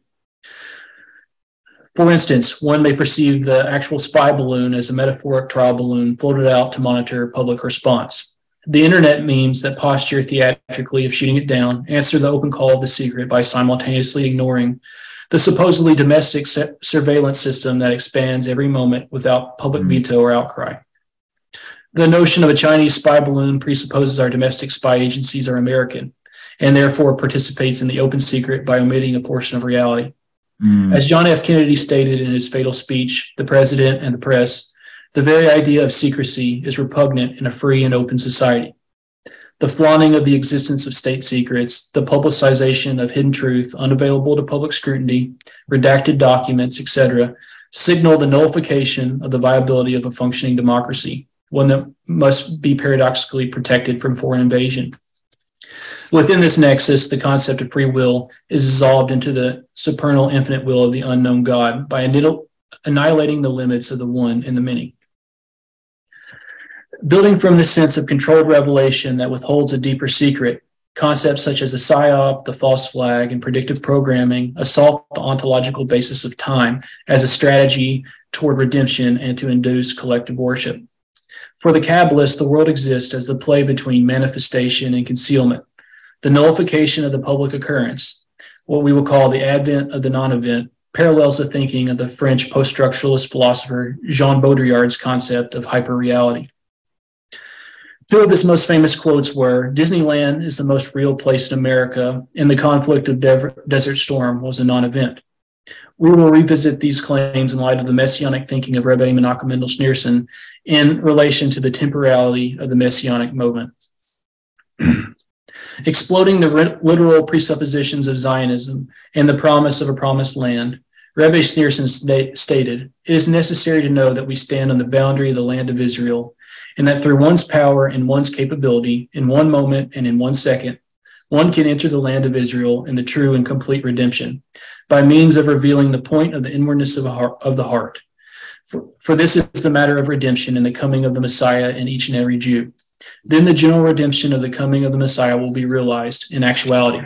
For instance, one may perceive the actual spy balloon as a metaphoric trial balloon floated out to monitor public response. The internet memes that posture theatrically of shooting it down answer the open call of the secret by simultaneously ignoring the supposedly domestic se- surveillance system that expands every moment without public veto or outcry. The notion of a Chinese spy balloon presupposes our domestic spy agencies are American and therefore participates in the open secret by omitting a portion of reality. Mm. As John F. Kennedy stated in his fatal speech, The President and the Press, the very idea of secrecy is repugnant in a free and open society. The flaunting of the existence of state secrets, the publicization of hidden truth unavailable to public scrutiny, redacted documents, et cetera, signal the nullification of the viability of a functioning democracy, one that must be paradoxically protected from foreign invasion. Within this nexus, the concept of free will is dissolved into the supernal infinite will of the unknown God by annihilating the limits of the one and the many. Building from this sense of controlled revelation that withholds a deeper secret, concepts such as the psyop, the false flag, and predictive programming assault the ontological basis of time as a strategy toward redemption and to induce collective worship. For the Kabbalists, the world exists as the play between manifestation and concealment, the nullification of the public occurrence, what we will call the advent of the non-event, parallels the thinking of the French post-structuralist philosopher Jean Baudrillard's concept of hyperreality. Two of his most famous quotes were, "Disneyland is the most real place in America, and the conflict of De- Desert Storm was a non-event." We will revisit these claims in light of the messianic thinking of Rebbe Menachem Mendel Schneerson in relation to the temporality of the messianic moment. Exploding the re- literal presuppositions of Zionism and the promise of a promised land, Rebbe Schneerson sta- stated, "It is necessary to know that we stand on the boundary of the land of Israel, and that through one's power and one's capability, in one moment and in one second, one can enter the land of Israel in the true and complete redemption, by means of revealing the point of the inwardness of, a heart, of the heart. For, for this is the matter of redemption and the coming of the Messiah in each and every Jew. Then the general redemption of the coming of the Messiah will be realized in actuality."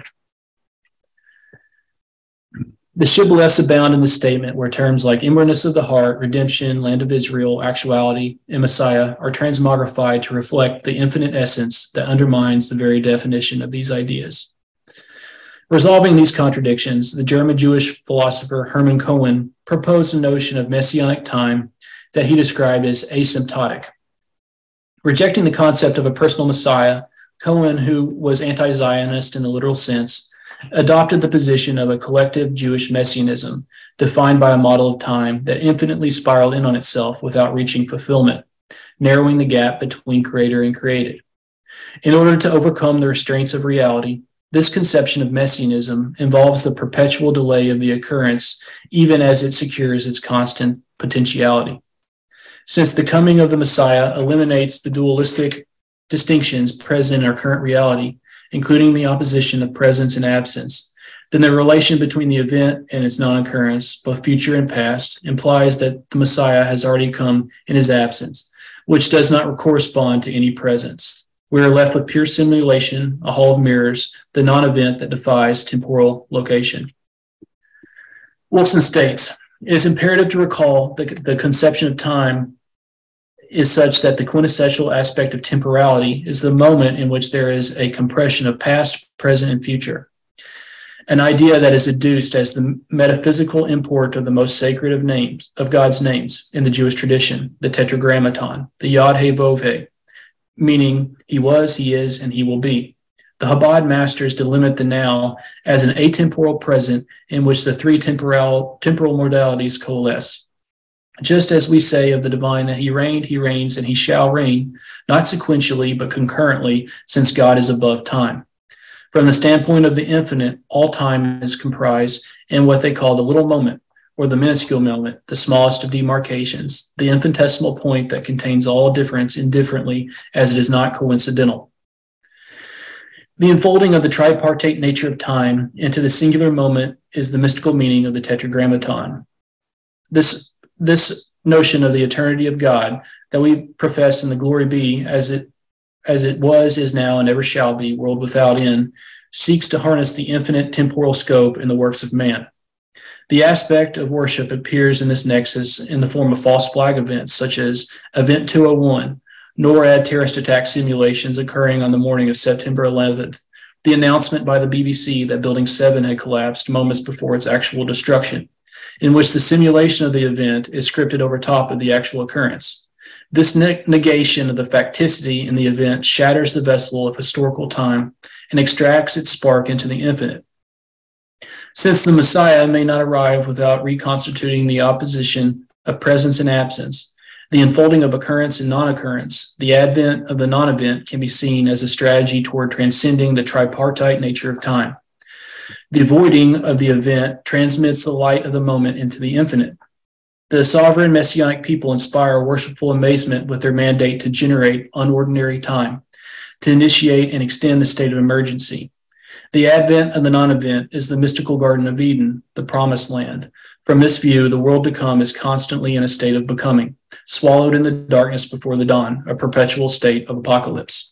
The shibboleths abound in the statement where terms like inwardness of the heart, redemption, land of Israel, actuality, and Messiah are transmogrified to reflect the infinite essence that undermines the very definition of these ideas. Resolving these contradictions, the German Jewish philosopher Hermann Cohen proposed a notion of messianic time that he described as asymptotic. Rejecting the concept of a personal Messiah, Cohen, who was anti-Zionist in the literal sense, adopted the position of a collective Jewish messianism defined by a model of time that infinitely spiraled in on itself without reaching fulfillment, narrowing the gap between creator and created. In order to overcome the restraints of reality, this conception of messianism involves the perpetual delay of the occurrence even as it secures its constant potentiality. Since the coming of the Messiah eliminates the dualistic distinctions present in our current reality, including the opposition of presence and absence, then the relation between the event and its non-occurrence, both future and past, implies that the Messiah has already come in his absence, which does not correspond to any presence. We are left with pure simulation, a hall of mirrors, the non-event that defies temporal location. Wolfson states, "It is imperative to recall that the conception of time is such that the quintessential aspect of temporality is the moment in which there is a compression of past, present, and future. An idea that is adduced as the metaphysical import of the most sacred of names, of God's names in the Jewish tradition, the Tetragrammaton, the Yod He Vov He, meaning he was, he is, and he will be. The Chabad masters delimit the now as an atemporal present in which the three temporal, temporal modalities coalesce. Just as we say of the divine that he reigned, he reigns, and he shall reign, not sequentially, but concurrently, since God is above time. From the standpoint of the infinite, all time is comprised in what they call the little moment, or the minuscule moment, the smallest of demarcations, the infinitesimal point that contains all difference indifferently as it is not coincidental. The unfolding of the tripartite nature of time into the singular moment is the mystical meaning of the Tetragrammaton. This, this notion of the eternity of God that we profess in the glory be as it as it was, is now, and ever shall be, world without end, seeks to harness the infinite temporal scope in the works of man. The aspect of worship appears in this nexus in the form of false flag events, such as Event two oh one, NORAD terrorist attack simulations occurring on the morning of September eleventh, the announcement by the B B C that Building seven had collapsed moments before its actual destruction, in which the simulation of the event is scripted over top of the actual occurrence. This ne- negation of the facticity in the event shatters the vessel of historical time and extracts its spark into the infinite. Since the Messiah may not arrive without reconstituting the opposition of presence and absence, the unfolding of occurrence and non-occurrence, the advent of the non-event can be seen as a strategy toward transcending the tripartite nature of time. The avoiding of the event transmits the light of the moment into the infinite. The sovereign messianic people inspire worshipful amazement with their mandate to generate unordinary time, to initiate and extend the state of emergency. The advent of the non-event is the mystical Garden of Eden, the promised land. From this view, the world to come is constantly in a state of becoming, swallowed in the darkness before the dawn, a perpetual state of apocalypse.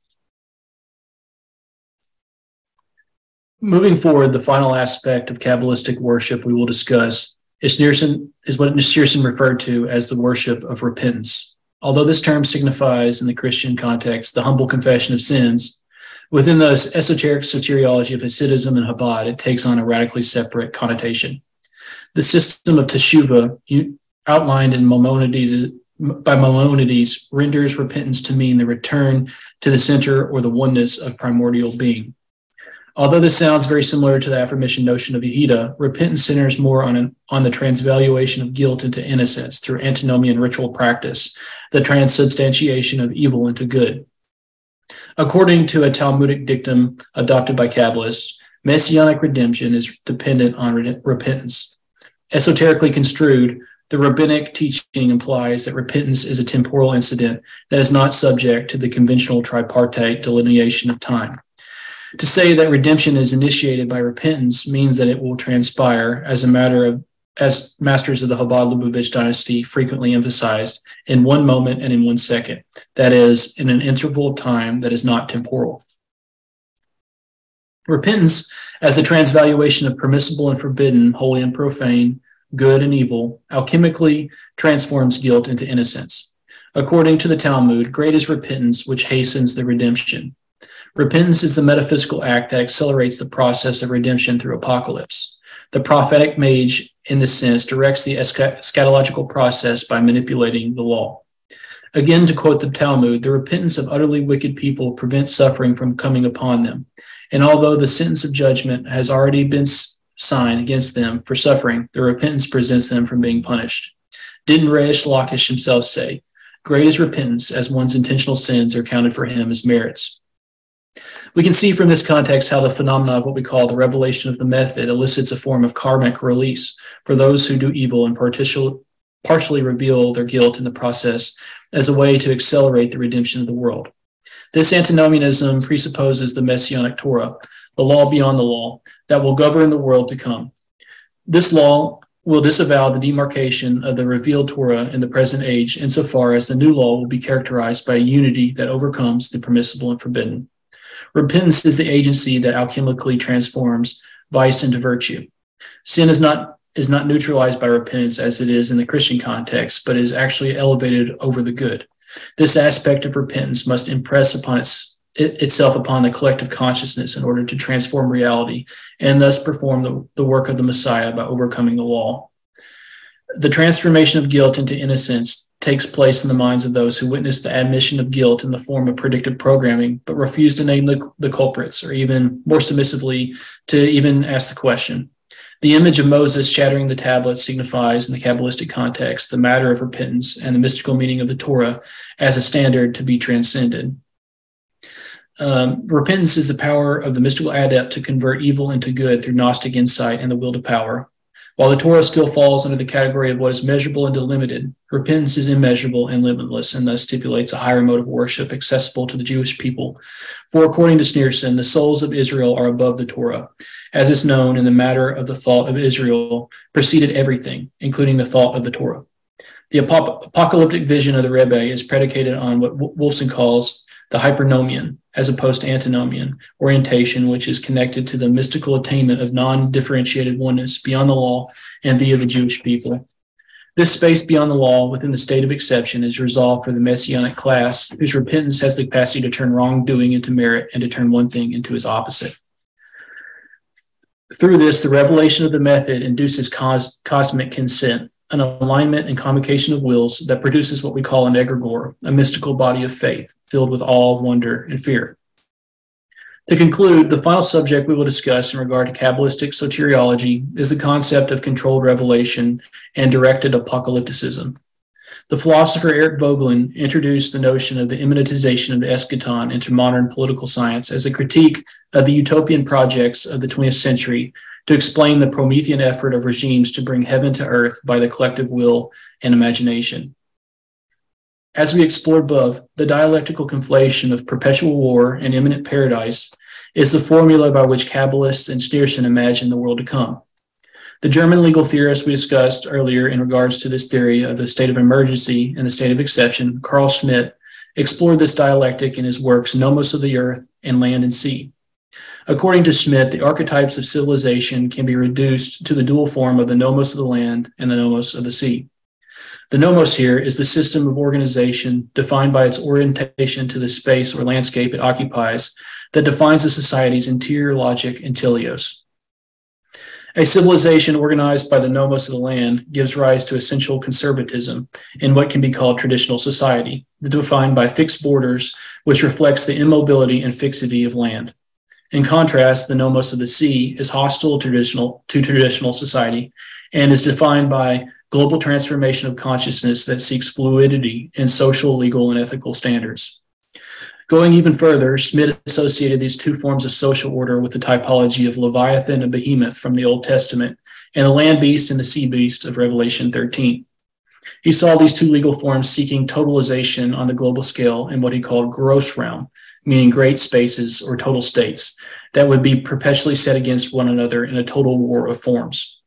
Moving forward, the final aspect of Kabbalistic worship we will discuss is, Nearson, is what Nearson referred to as the worship of repentance. Although this term signifies, in the Christian context, the humble confession of sins, within the esoteric soteriology of Hasidism and Chabad, it takes on a radically separate connotation. The system of teshuvah, outlined in Maimonides, by Maimonides, renders repentance to mean the return to the center or the oneness of primordial being. Although this sounds very similar to the aforementioned notion of Yehida, repentance centers more on, an, on the transvaluation of guilt into innocence through antinomian ritual practice, the transubstantiation of evil into good. According to a Talmudic dictum adopted by Kabbalists, messianic redemption is dependent on re- repentance. Esoterically construed, the rabbinic teaching implies that repentance is a temporal incident that is not subject to the conventional tripartite delineation of time. To say that redemption is initiated by repentance means that it will transpire as a matter of, as masters of the Chabad-Lubavitch dynasty frequently emphasized, in one moment and in one second, that is, in an interval of time that is not temporal. Repentance, as the transvaluation of permissible and forbidden, holy and profane, good and evil, alchemically transforms guilt into innocence. According to the Talmud, great is repentance which hastens the redemption. Repentance is the metaphysical act that accelerates the process of redemption through apocalypse. The prophetic mage, in this sense, directs the eschatological process by manipulating the law. Again, to quote the Talmud, the repentance of utterly wicked people prevents suffering from coming upon them. And although the sentence of judgment has already been signed against them for suffering, the repentance prevents them from being punished. Didn't Reish Lakish himself say, "Great is repentance, as one's intentional sins are counted for him as merits." We can see from this context how the phenomena of what we call the revelation of the method elicits a form of karmic release for those who do evil and partially reveal their guilt in the process as a way to accelerate the redemption of the world. This antinomianism presupposes the Messianic Torah, the law beyond the law, that will govern the world to come. This law will disavow the demarcation of the revealed Torah in the present age insofar as the new law will be characterized by a unity that overcomes the permissible and forbidden. Repentance is the agency that alchemically transforms vice into virtue. Sin is not is not neutralized by repentance as it is in the Christian context, but is actually elevated over the good. This aspect of repentance must impress upon its, it, itself upon the collective consciousness in order to transform reality and thus perform the, the work of the Messiah by overcoming the law. The transformation of guilt into innocence takes place in the minds of those who witness the admission of guilt in the form of predictive programming, but refuse to name the, the culprits, or even more submissively, to even ask the question. The image of Moses shattering the tablets signifies, in the Kabbalistic context, the matter of repentance and the mystical meaning of the Torah as a standard to be transcended. Um, repentance is the power of the mystical adept to convert evil into good through gnostic insight and the will to power. While the Torah still falls under the category of what is measurable and delimited, repentance is immeasurable and limitless, and thus stipulates a higher mode of worship accessible to the Jewish people. For according to Schneerson, the souls of Israel are above the Torah. As is known, in the matter of the thought of Israel preceded everything, including the thought of the Torah. The ap- apocalyptic vision of the Rebbe is predicated on what Wolfson calls the hypernomian, as opposed to antinomian, orientation, which is connected to the mystical attainment of non-differentiated oneness beyond the law and via the Jewish people. This space beyond the law within the state of exception is resolved for the messianic class, whose repentance has the capacity to turn wrongdoing into merit and to turn one thing into its opposite. Through this, the revelation of the method induces cos- cosmic consent, an alignment and convocation of wills that produces what we call an egregore, a mystical body of faith filled with awe, wonder, and fear. To conclude, the final subject we will discuss in regard to Kabbalistic soteriology is the concept of controlled revelation and directed apocalypticism. The philosopher Eric Voegelin introduced the notion of the immanentization of the eschaton into modern political science as a critique of the utopian projects of the twentieth century to explain the Promethean effort of regimes to bring heaven to earth by the collective will and imagination. As we explored above, the dialectical conflation of perpetual war and imminent paradise is the formula by which Kabbalists and Schneerson imagine the world to come. The German legal theorist we discussed earlier in regards to this theory of the state of emergency and the state of exception, Carl Schmitt, explored this dialectic in his works Nomos of the Earth and Land and Sea. According to Schmitt, the archetypes of civilization can be reduced to the dual form of the nomos of the land and the nomos of the sea. The nomos here is the system of organization defined by its orientation to the space or landscape it occupies that defines a society's interior logic and teleos. A civilization organized by the nomos of the land gives rise to essential conservatism in what can be called traditional society, defined by fixed borders, which reflects the immobility and fixity of land. In contrast, the nomos of the sea is hostile to traditional, to traditional society and is defined by global transformation of consciousness that seeks fluidity in social, legal, and ethical standards. Going even further, Schmitt associated these two forms of social order with the typology of Leviathan and Behemoth from the Old Testament and the land beast and the sea beast of Revelation thirteen. He saw these two legal forms seeking totalization on the global scale in what he called gross realm, meaning great spaces or total states that would be perpetually set against one another in a total war of forms.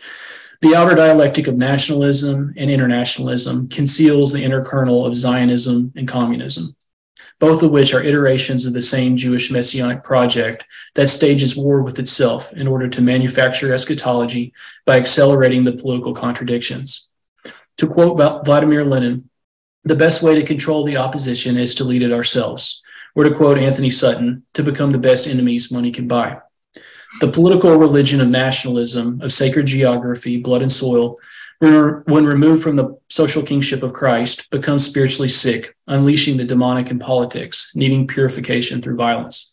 The outer dialectic of nationalism and internationalism conceals the inner kernel of Zionism and communism, both of which are iterations of the same Jewish messianic project that stages war with itself in order to manufacture eschatology by accelerating the political contradictions. To quote Vladimir Lenin, the best way to control the opposition is to lead it ourselves, or to quote Anthony Sutton, to become the best enemies money can buy. The political religion of nationalism, of sacred geography, blood and soil, when removed from the social kingship of Christ, becomes spiritually sick, unleashing the demonic in politics, needing purification through violence.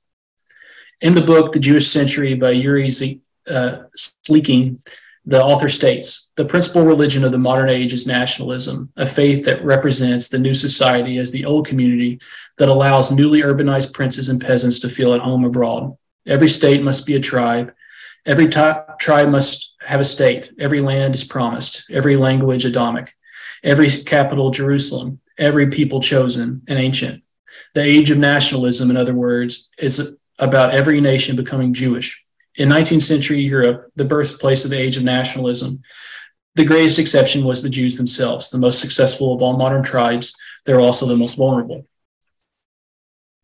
In the book, The Jewish Century by Yuri Z- uh, Sleeking, the author states, the principal religion of the modern age is nationalism, a faith that represents the new society as the old community that allows newly urbanized princes and peasants to feel at home abroad. Every state must be a tribe. Every t- tribe must have a state. Every land is promised. Every language Adamic. Every capital Jerusalem. Every people chosen and ancient. The age of nationalism, in other words, is about every nation becoming Jewish. In nineteenth century Europe, the birthplace of the age of nationalism, the greatest exception was the Jews themselves, the most successful of all modern tribes. They're also the most vulnerable.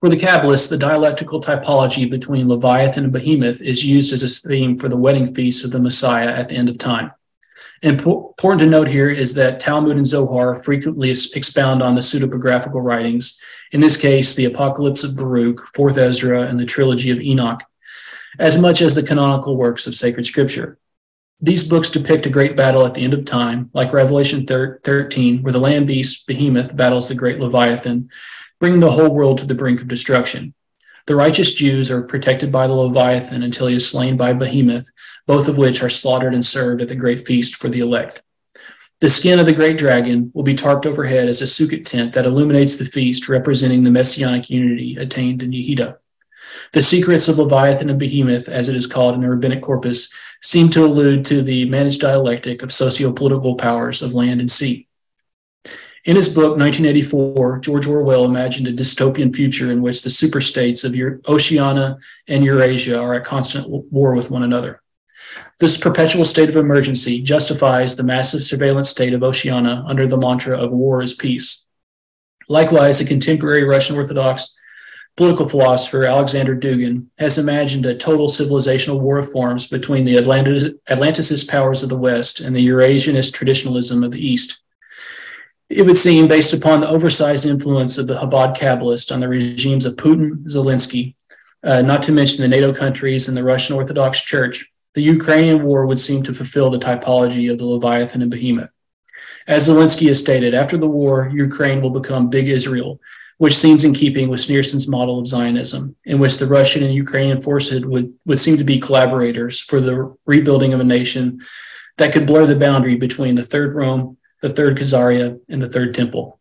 For the Kabbalists, the dialectical typology between Leviathan and Behemoth is used as a theme for the wedding feast of the Messiah at the end of time. Important to note here is that Talmud and Zohar frequently expound on the pseudepigraphical writings, in this case, the Apocalypse of Baruch, Fourth Ezra, and the Trilogy of Enoch, as much as the canonical works of sacred scripture. These books depict a great battle at the end of time, like Revelation thirteen, where the land beast, Behemoth, battles the great Leviathan, bringing the whole world to the brink of destruction. The righteous Jews are protected by the Leviathan until he is slain by Behemoth, both of which are slaughtered and served at the great feast for the elect. The skin of the great dragon will be tarped overhead as a sukkot tent that illuminates the feast, representing the messianic unity attained in Yehuda. The secrets of Leviathan and Behemoth, as it is called in the rabbinic corpus, seem to allude to the managed dialectic of socio-political powers of land and sea. In his book, nineteen eighty-four, George Orwell imagined a dystopian future in which the superstates of Oceania and Eurasia are at constant war with one another. This perpetual state of emergency justifies the massive surveillance state of Oceania under the mantra of war is peace. Likewise, the contemporary Russian Orthodox political philosopher Alexander Dugin has imagined a total civilizational war of forms between the Atlantis- Atlanticist powers of the West and the Eurasianist traditionalism of the East. It would seem, based upon the oversized influence of the Chabad Kabbalists on the regimes of Putin, Zelensky, uh, not to mention the NATO countries and the Russian Orthodox Church, the Ukrainian war would seem to fulfill the typology of the Leviathan and Behemoth. As Zelensky has stated, after the war, Ukraine will become Big Israel, which seems in keeping with Schneerson's model of Zionism, in which the Russian and Ukrainian forces would, would seem to be collaborators for the rebuilding of a nation that could blur the boundary between the Third Rome, the Third Khazaria, and the Third Temple.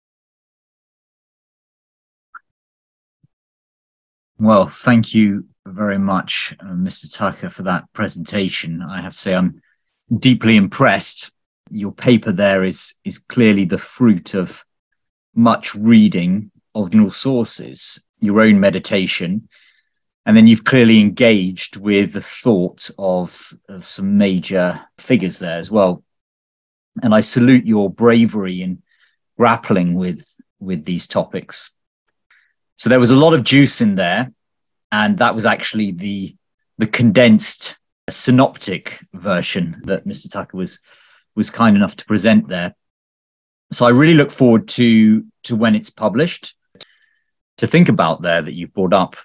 Well, thank you very much, uh, Mister Tucker, for that presentation. I have to say I'm deeply impressed. Your paper there is, is clearly the fruit of much reading of original sources, your own meditation, and then you've clearly engaged with the thought of, of some major figures there as well. And I salute your bravery in grappling with, with these topics. So there was a lot of juice in there, and that was actually the, the condensed synoptic version that Mister Tucker was, was kind enough to present there. So I really look forward to, to when it's published, to think about there that you've brought up.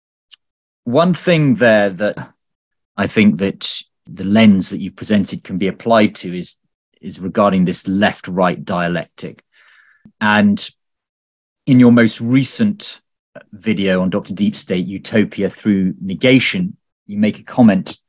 One thing there that I think that the lens that you've presented can be applied to is, is regarding this left-right dialectic. And in your most recent video on Doctor Deep State, Utopia Through Negation, you make a comment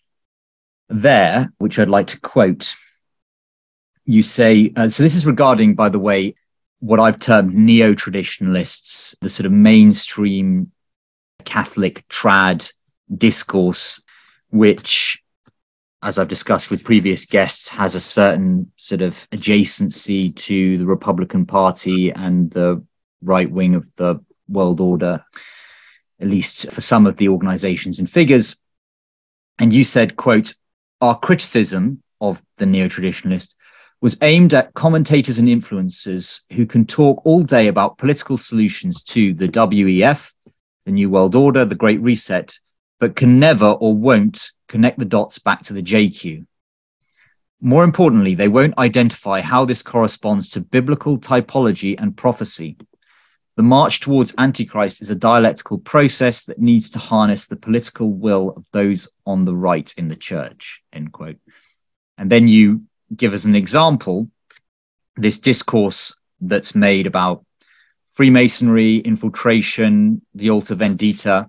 there, which I'd like to quote. You say, uh, so this is regarding, by the way, what I've termed neo-traditionalists, the sort of mainstream Catholic trad discourse, which, as I've discussed with previous guests, has a certain sort of adjacency to the Republican Party and the right wing of the world order, at least for some of the organizations and figures. And you said, quote, our criticism of the neo-traditionalist was aimed at commentators and influencers who can talk all day about political solutions to the W E F, the New World Order, the Great Reset, but can never or won't connect the dots back to the J Q. More importantly, they won't identify how this corresponds to biblical typology and prophecy. The march towards Antichrist is a dialectical process that needs to harness the political will of those on the right in the church, end quote. And then you give us an example, this discourse that's made about Freemasonry, infiltration, the Alta Vendita,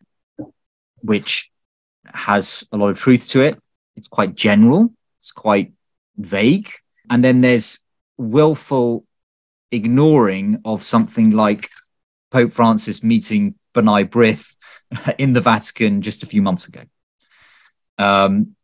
which has a lot of truth to it. It's quite general, it's quite vague. And then there's willful ignoring of something like Pope Francis meeting B'nai B'rith in the Vatican just a few months ago. Um,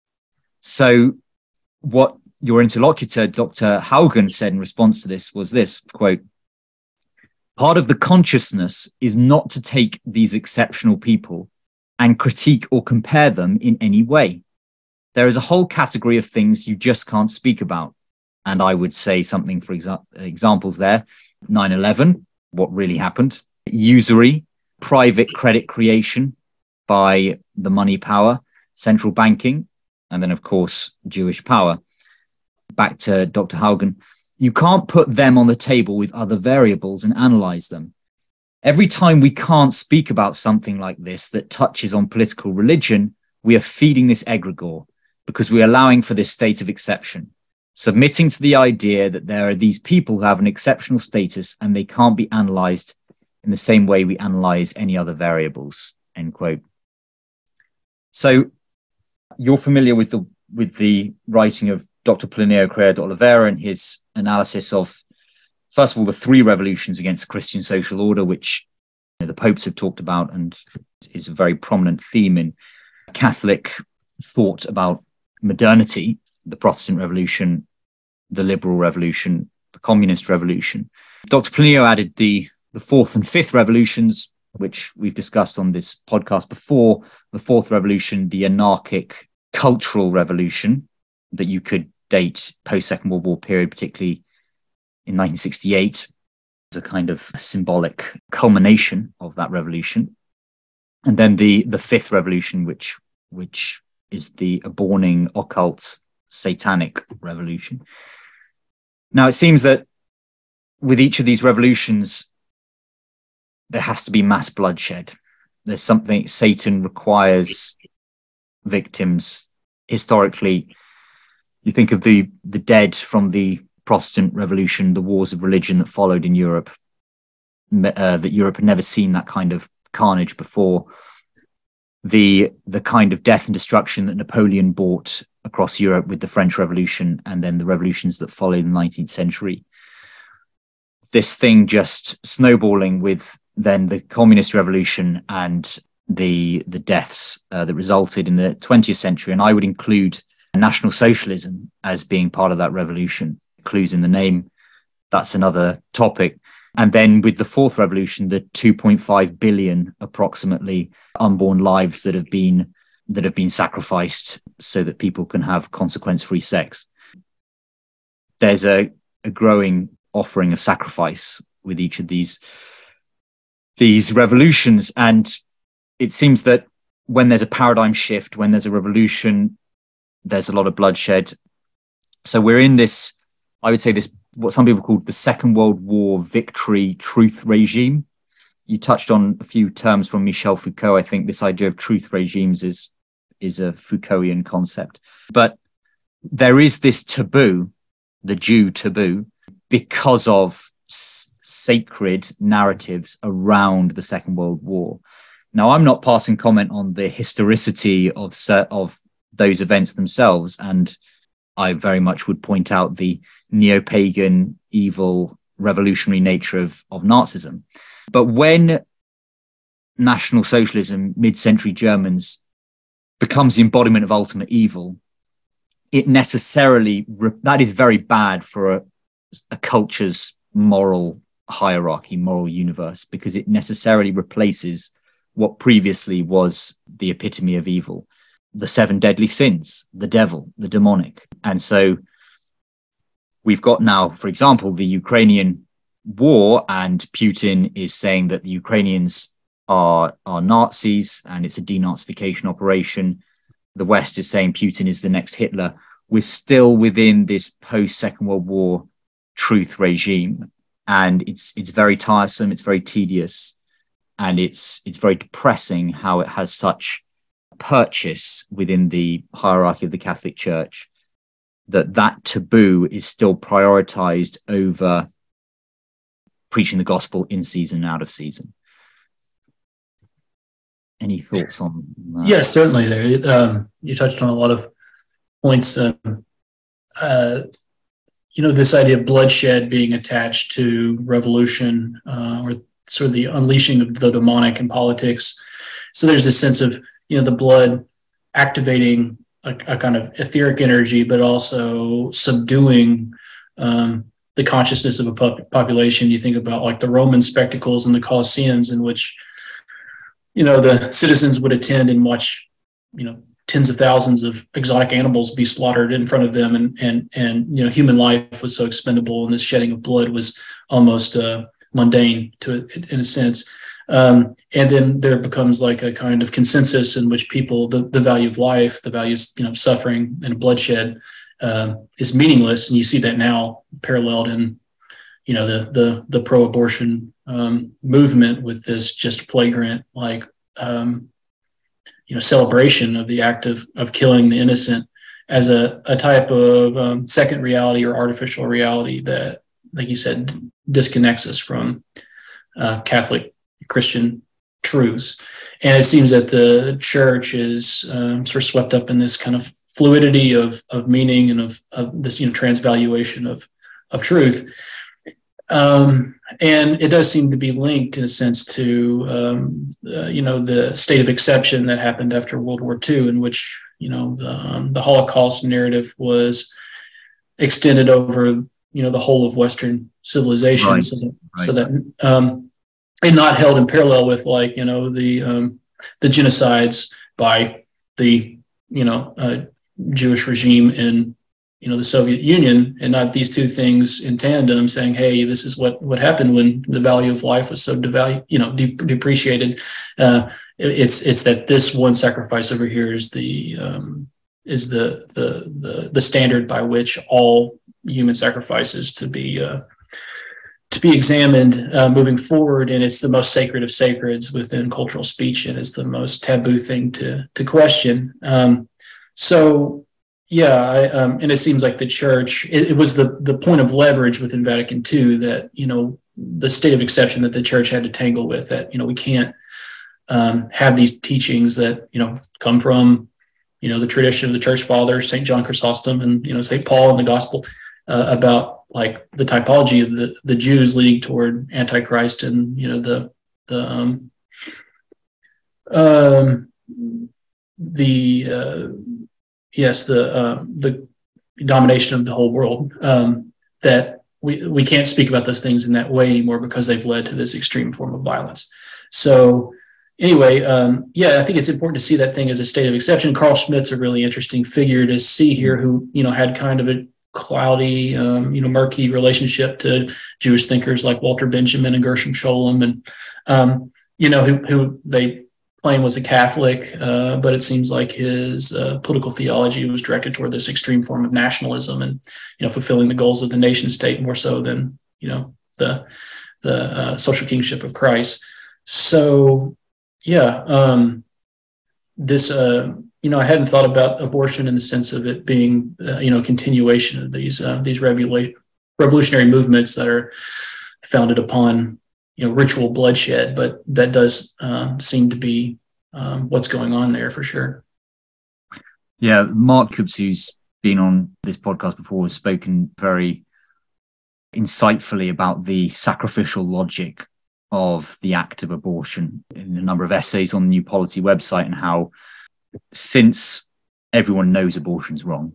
so what your interlocutor, Doctor Haugen, said in response to this was this, quote, part of the consciousness is not to take these exceptional people and critique or compare them in any way. There is a whole category of things you just can't speak about. And I would say something, for exa- examples there, nine eleven, what really happened. usury, private credit creation by the money power, central banking, and then, of course, Jewish power. Back to Doctor Haugen, you can't put them on the table with other variables and analyze them. Every time we can't speak about something like this that touches on political religion, we are feeding this egregore because we're allowing for this state of exception, submitting to the idea that there are these people who have an exceptional status and they can't be analyzed in the same way we analyze any other variables, end quote. So you're familiar with the with the writing of Doctor Plinio Correa de Oliveira and his analysis of, first of all, the three revolutions against the Christian social order, which you know, the popes have talked about and is a very prominent theme in Catholic thought about modernity, the Protestant Revolution, the Liberal Revolution, the Communist Revolution. Doctor Plinio added the, the fourth and fifth revolutions, which we've discussed on this podcast before. The fourth revolution, the anarchic cultural revolution that you could date post-Second World War period, particularly in nineteen sixty-eight, as a kind of symbolic culmination of that revolution. And then the, the fifth revolution, which, which is the aborning, occult, satanic revolution. Now, it seems that with each of these revolutions, there has to be mass bloodshed. There's something, Satan requires victims. Historically, you think of the, the dead from the Protestant Revolution, the wars of religion that followed in Europe, uh, that Europe had never seen that kind of carnage before. The, the kind of death and destruction that Napoleon brought across Europe with the French Revolution and then the revolutions that followed in the nineteenth century. This thing just snowballing with then the Communist Revolution and the the deaths uh, that resulted in the twentieth century. And I would include National Socialism as being part of that revolution. Clues in the name, that's another topic. And then with the fourth revolution, the two point five billion approximately unborn lives that have been that have been sacrificed so that people can have consequence-free sex. There's a, a growing offering of sacrifice with each of these these revolutions. And it seems that when there's a paradigm shift, when there's a revolution, there's a lot of bloodshed. So we're in this, I would say this, what some people call the Second World War victory truth regime. You touched on a few terms from Michel Foucault. I think this idea of truth regimes is, is a Foucaultian concept. But there is this taboo, the Jew taboo, because of s- sacred narratives around the Second World War. Now, I'm not passing comment on the historicity of, of those events themselves, and I very much would point out the neo-pagan, evil, revolutionary nature of, of Nazism. But when National Socialism, mid-century Germans, becomes the embodiment of ultimate evil, it necessarily, that is very bad for a, a culture's moral hierarchy, moral universe, because it necessarily replaces what previously was the epitome of evil, the seven deadly sins, the devil, the demonic. And so we've got now, for example, the Ukrainian war, and Putin is saying that the Ukrainians are, are Nazis and it's a denazification operation. The West is saying Putin is the next Hitler. We're still within this post-Second World War truth regime. And it's it's very tiresome, it's very tedious, and it's it's very depressing how it has such purchase within the hierarchy of the Catholic Church, that that taboo is still prioritized over preaching the gospel in season and out of season. Any thoughts on that? Yes, certainly. There, um, you touched on a lot of points. Um, uh, you know, this idea of bloodshed being attached to revolution, uh, or sort of the unleashing of the demonic in politics. So there's this sense of, you know, the blood activating a, a kind of etheric energy, but also subduing um, the consciousness of a pop- population. You think about like the Roman spectacles and the Colosseums, in which, you know, the citizens would attend and watch, you know, tens of thousands of exotic animals be slaughtered in front of them. And, and, and, you know, human life was so expendable, and this shedding of blood was almost a, mundane to it in a sense. Um, and then there becomes like a kind of consensus in which people, the, the value of life, the values, you know, suffering and bloodshed uh, is meaningless. And you see that now paralleled in, you know, the the the pro-abortion um, movement with this just flagrant, like, um, you know, celebration of the act of of killing the innocent as a, a type of um, second reality or artificial reality that, like you said, disconnects us from uh, Catholic Christian truths. And it seems that the church is um, sort of swept up in this kind of fluidity of of meaning and of, of this, you know, transvaluation of of truth. Um, and it does seem to be linked in a sense to, um, uh, you know, the state of exception that happened after World War Two, in which, you know, the, um, the Holocaust narrative was extended over, you know, the whole of Western civilization. Right. So that, Right. so that um, and not held in parallel with, like, you know, the um, the genocides by the, you know, uh, Jewish regime in, you know, the Soviet Union, and not these two things in tandem saying, hey, this is what, what happened when the value of life was so devalued, you know, de- depreciated. Uh, it's, it's that this one sacrifice over here is the, um, is the, the, the, the standard by which all human sacrifices to be, uh, to be examined uh, moving forward. And it's the most sacred of sacreds within cultural speech. And it's the most taboo thing to, to question. Um, so, Yeah, I, um, and it seems like the church, it, it was the, the point of leverage within Vatican two that, you know, the state of exception that the church had to tangle with, that, you know, we can't um, have these teachings that, you know, come from, you know, the tradition of the church fathers, Saint John Chrysostom and, you know, Saint Paul in the gospel uh, about like the typology of the, the Jews leading toward Antichrist and, you know, the, the, um, um, the, uh, yes, the uh, the domination of the whole world, um, that we, we can't speak about those things in that way anymore because they've led to this extreme form of violence. So anyway, um, yeah, I think it's important to see that thing as a state of exception. Carl Schmitt's a really interesting figure to see here, who, you know, had kind of a cloudy, um, you know, murky relationship to Jewish thinkers like Walter Benjamin and Gershom Scholem, and, um, you know, who, who they claim was a Catholic, uh, but it seems like his uh, political theology was directed toward this extreme form of nationalism and, you know, fulfilling the goals of the nation state more so than, you know, the the uh, social kingship of Christ. So, yeah, um, this, uh, you know, I hadn't thought about abortion in the sense of it being, uh, you know, continuation of these uh, these revolu- revolutionary movements that are founded upon, you know, ritual bloodshed, but that does um, seem to be um, what's going on there for sure. Yeah, Mark Coops, who's been on this podcast before, has spoken very insightfully about the sacrificial logic of the act of abortion in a number of essays on the New Polity website, and how, since everyone knows abortion's wrong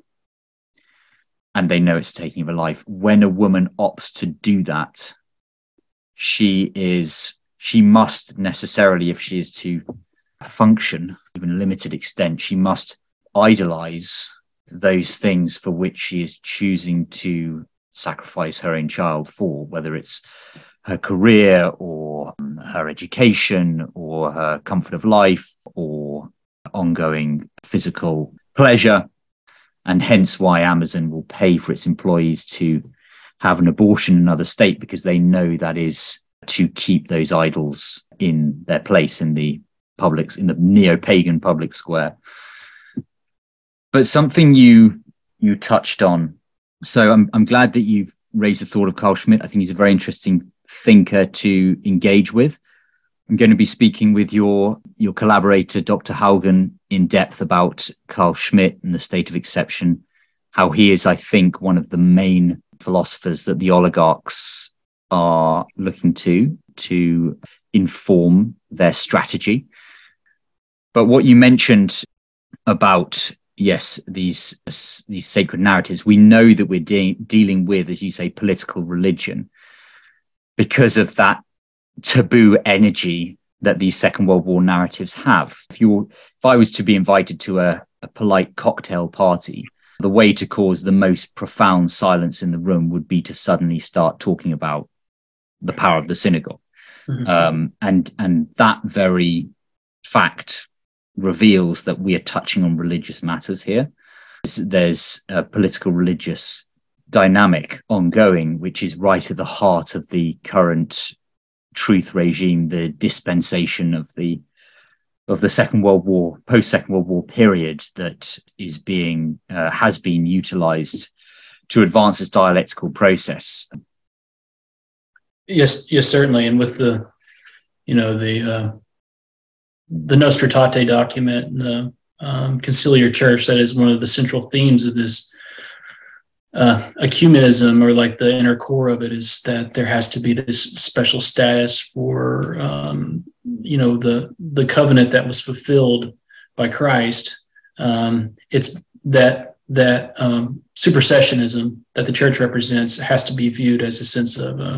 and they know it's taking of a life, when a woman opts to do that, she is, she must necessarily, if she is to function, even a limited extent, she must idolize those things for which she is choosing to sacrifice her own child for, whether it's her career or her education or her comfort of life or ongoing physical pleasure. And hence why Amazon will pay for its employees to have an abortion in another state, because they know that is to keep those idols in their place in the public, in the neo-pagan public square. But something you you touched on, so I'm I'm glad that you've raised the thought of Carl Schmitt. I think he's a very interesting thinker to engage with. I'm going to be speaking with your your collaborator, Doctor Haugen, in depth about Carl Schmitt and the state of exception, how he is, I think, one of the main philosophers that the oligarchs are looking to to inform their strategy. But what you mentioned about, yes, these these sacred narratives, we know that we're de- dealing with, as you say, political religion, because of that taboo energy that these Second World War narratives have. If you're, if I was to be invited to a, a polite cocktail party, the way to cause the most profound silence in the room would be to suddenly start talking about the power of the synagogue. Mm-hmm. Um, and, and that very fact reveals that we are touching on religious matters here. There's a political religious dynamic ongoing, which is right at the heart of the current truth regime, the dispensation of the of the Second World War, post-Second World War period that is being uh, has been utilized to advance this dialectical process. Yes, yes, certainly. And with the, you know, the uh, the Nostra Aetate document, the um, Conciliar Church, that is one of the central themes of this uh, ecumenism, or like the inner core of it, is that there has to be this special status for, um, you know, the the covenant that was fulfilled by Christ. Um, it's that that um, supersessionism that the church represents has to be viewed as a sense of uh,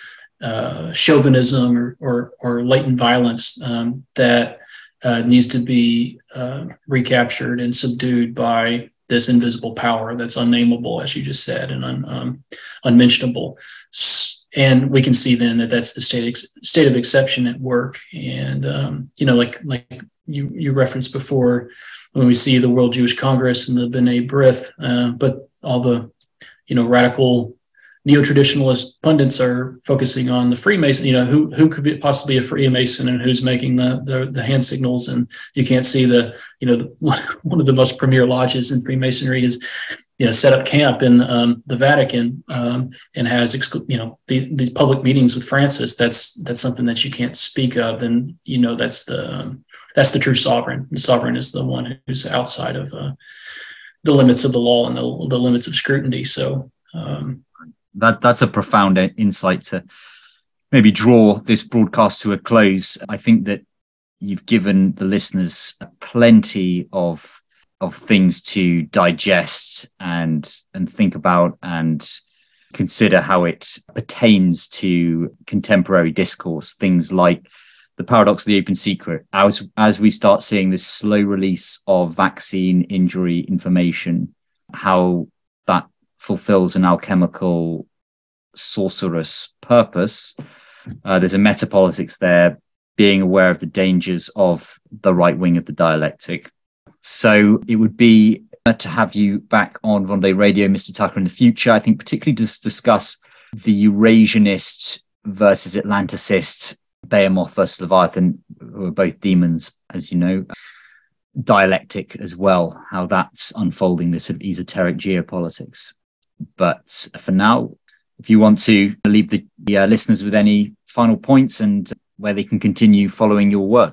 uh, chauvinism or, or or latent violence um, that uh, needs to be uh, recaptured and subdued by this invisible power that's unnameable, as you just said, and un, um, unmentionable. And we can see then that that's the state ex- state of exception at work. And um, you know, like like you you referenced before, when we see the World Jewish Congress and the B'nai B'rith, uh, but all the you know radical neo-traditionalist pundits are focusing on the Freemason. You know, who who could be possibly a Freemason and who's making the the, the hand signals, and you can't see the you know the, one of the most premier lodges in Freemasonry is you know set up camp in um, the Vatican um, and has exclu- you know the, these public meetings with Francis. That's that's something that you can't speak of. Then you know that's the um, that's the true sovereign. The sovereign is the one who's outside of uh, the limits of the law and the the limits of scrutiny. So. Um, That that's a profound insight to maybe draw this broadcast to a close. I think that you've given the listeners plenty of of things to digest and and think about and consider how it pertains to contemporary discourse. Things like the paradox of the open secret. As as we start seeing this slow release of vaccine injury information, how that fulfills an alchemical sorcerous purpose. Uh, there's a metapolitics there, being aware of the dangers of the right wing of the dialectic. So it would be uh, to have you back on Vendée Radio, Mister Tucker, in the future. I think particularly to discuss the Eurasianist versus Atlanticist, Behemoth versus Leviathan, who are both demons, as you know, dialectic as well, how that's unfolding this sort of esoteric geopolitics. But for now, if you want to leave the, the uh, listeners with any final points and where they can continue following your work.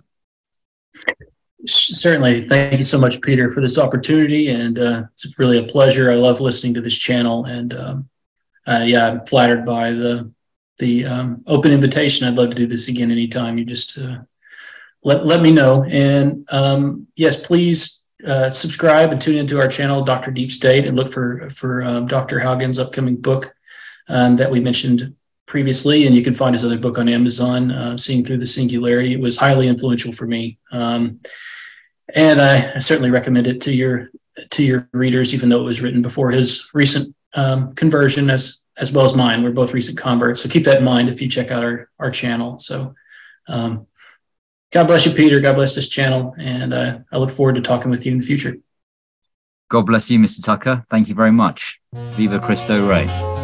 Certainly. Thank you so much, Peter, for this opportunity. And uh, it's really a pleasure. I love listening to this channel. And um, uh, yeah, I'm flattered by the the um, open invitation. I'd love to do this again anytime. You just uh, let, let me know. And um, yes, please uh, subscribe and tune into our channel, Doctor Deep State, and look for, for um, Doctor Haugen's upcoming book um, that we mentioned previously. And you can find his other book on Amazon, uh, Seeing Through the Singularity. It was highly influential for me. Um, and I, I certainly recommend it to your to your readers, even though it was written before his recent um, conversion as as well as mine. We're both recent converts. So keep that in mind if you check out our, our channel. So um, God bless you, Peter. God bless this channel. And uh, I look forward to talking with you in the future. God bless you, Mister Tucker. Thank you very much. Viva Cristo Rey.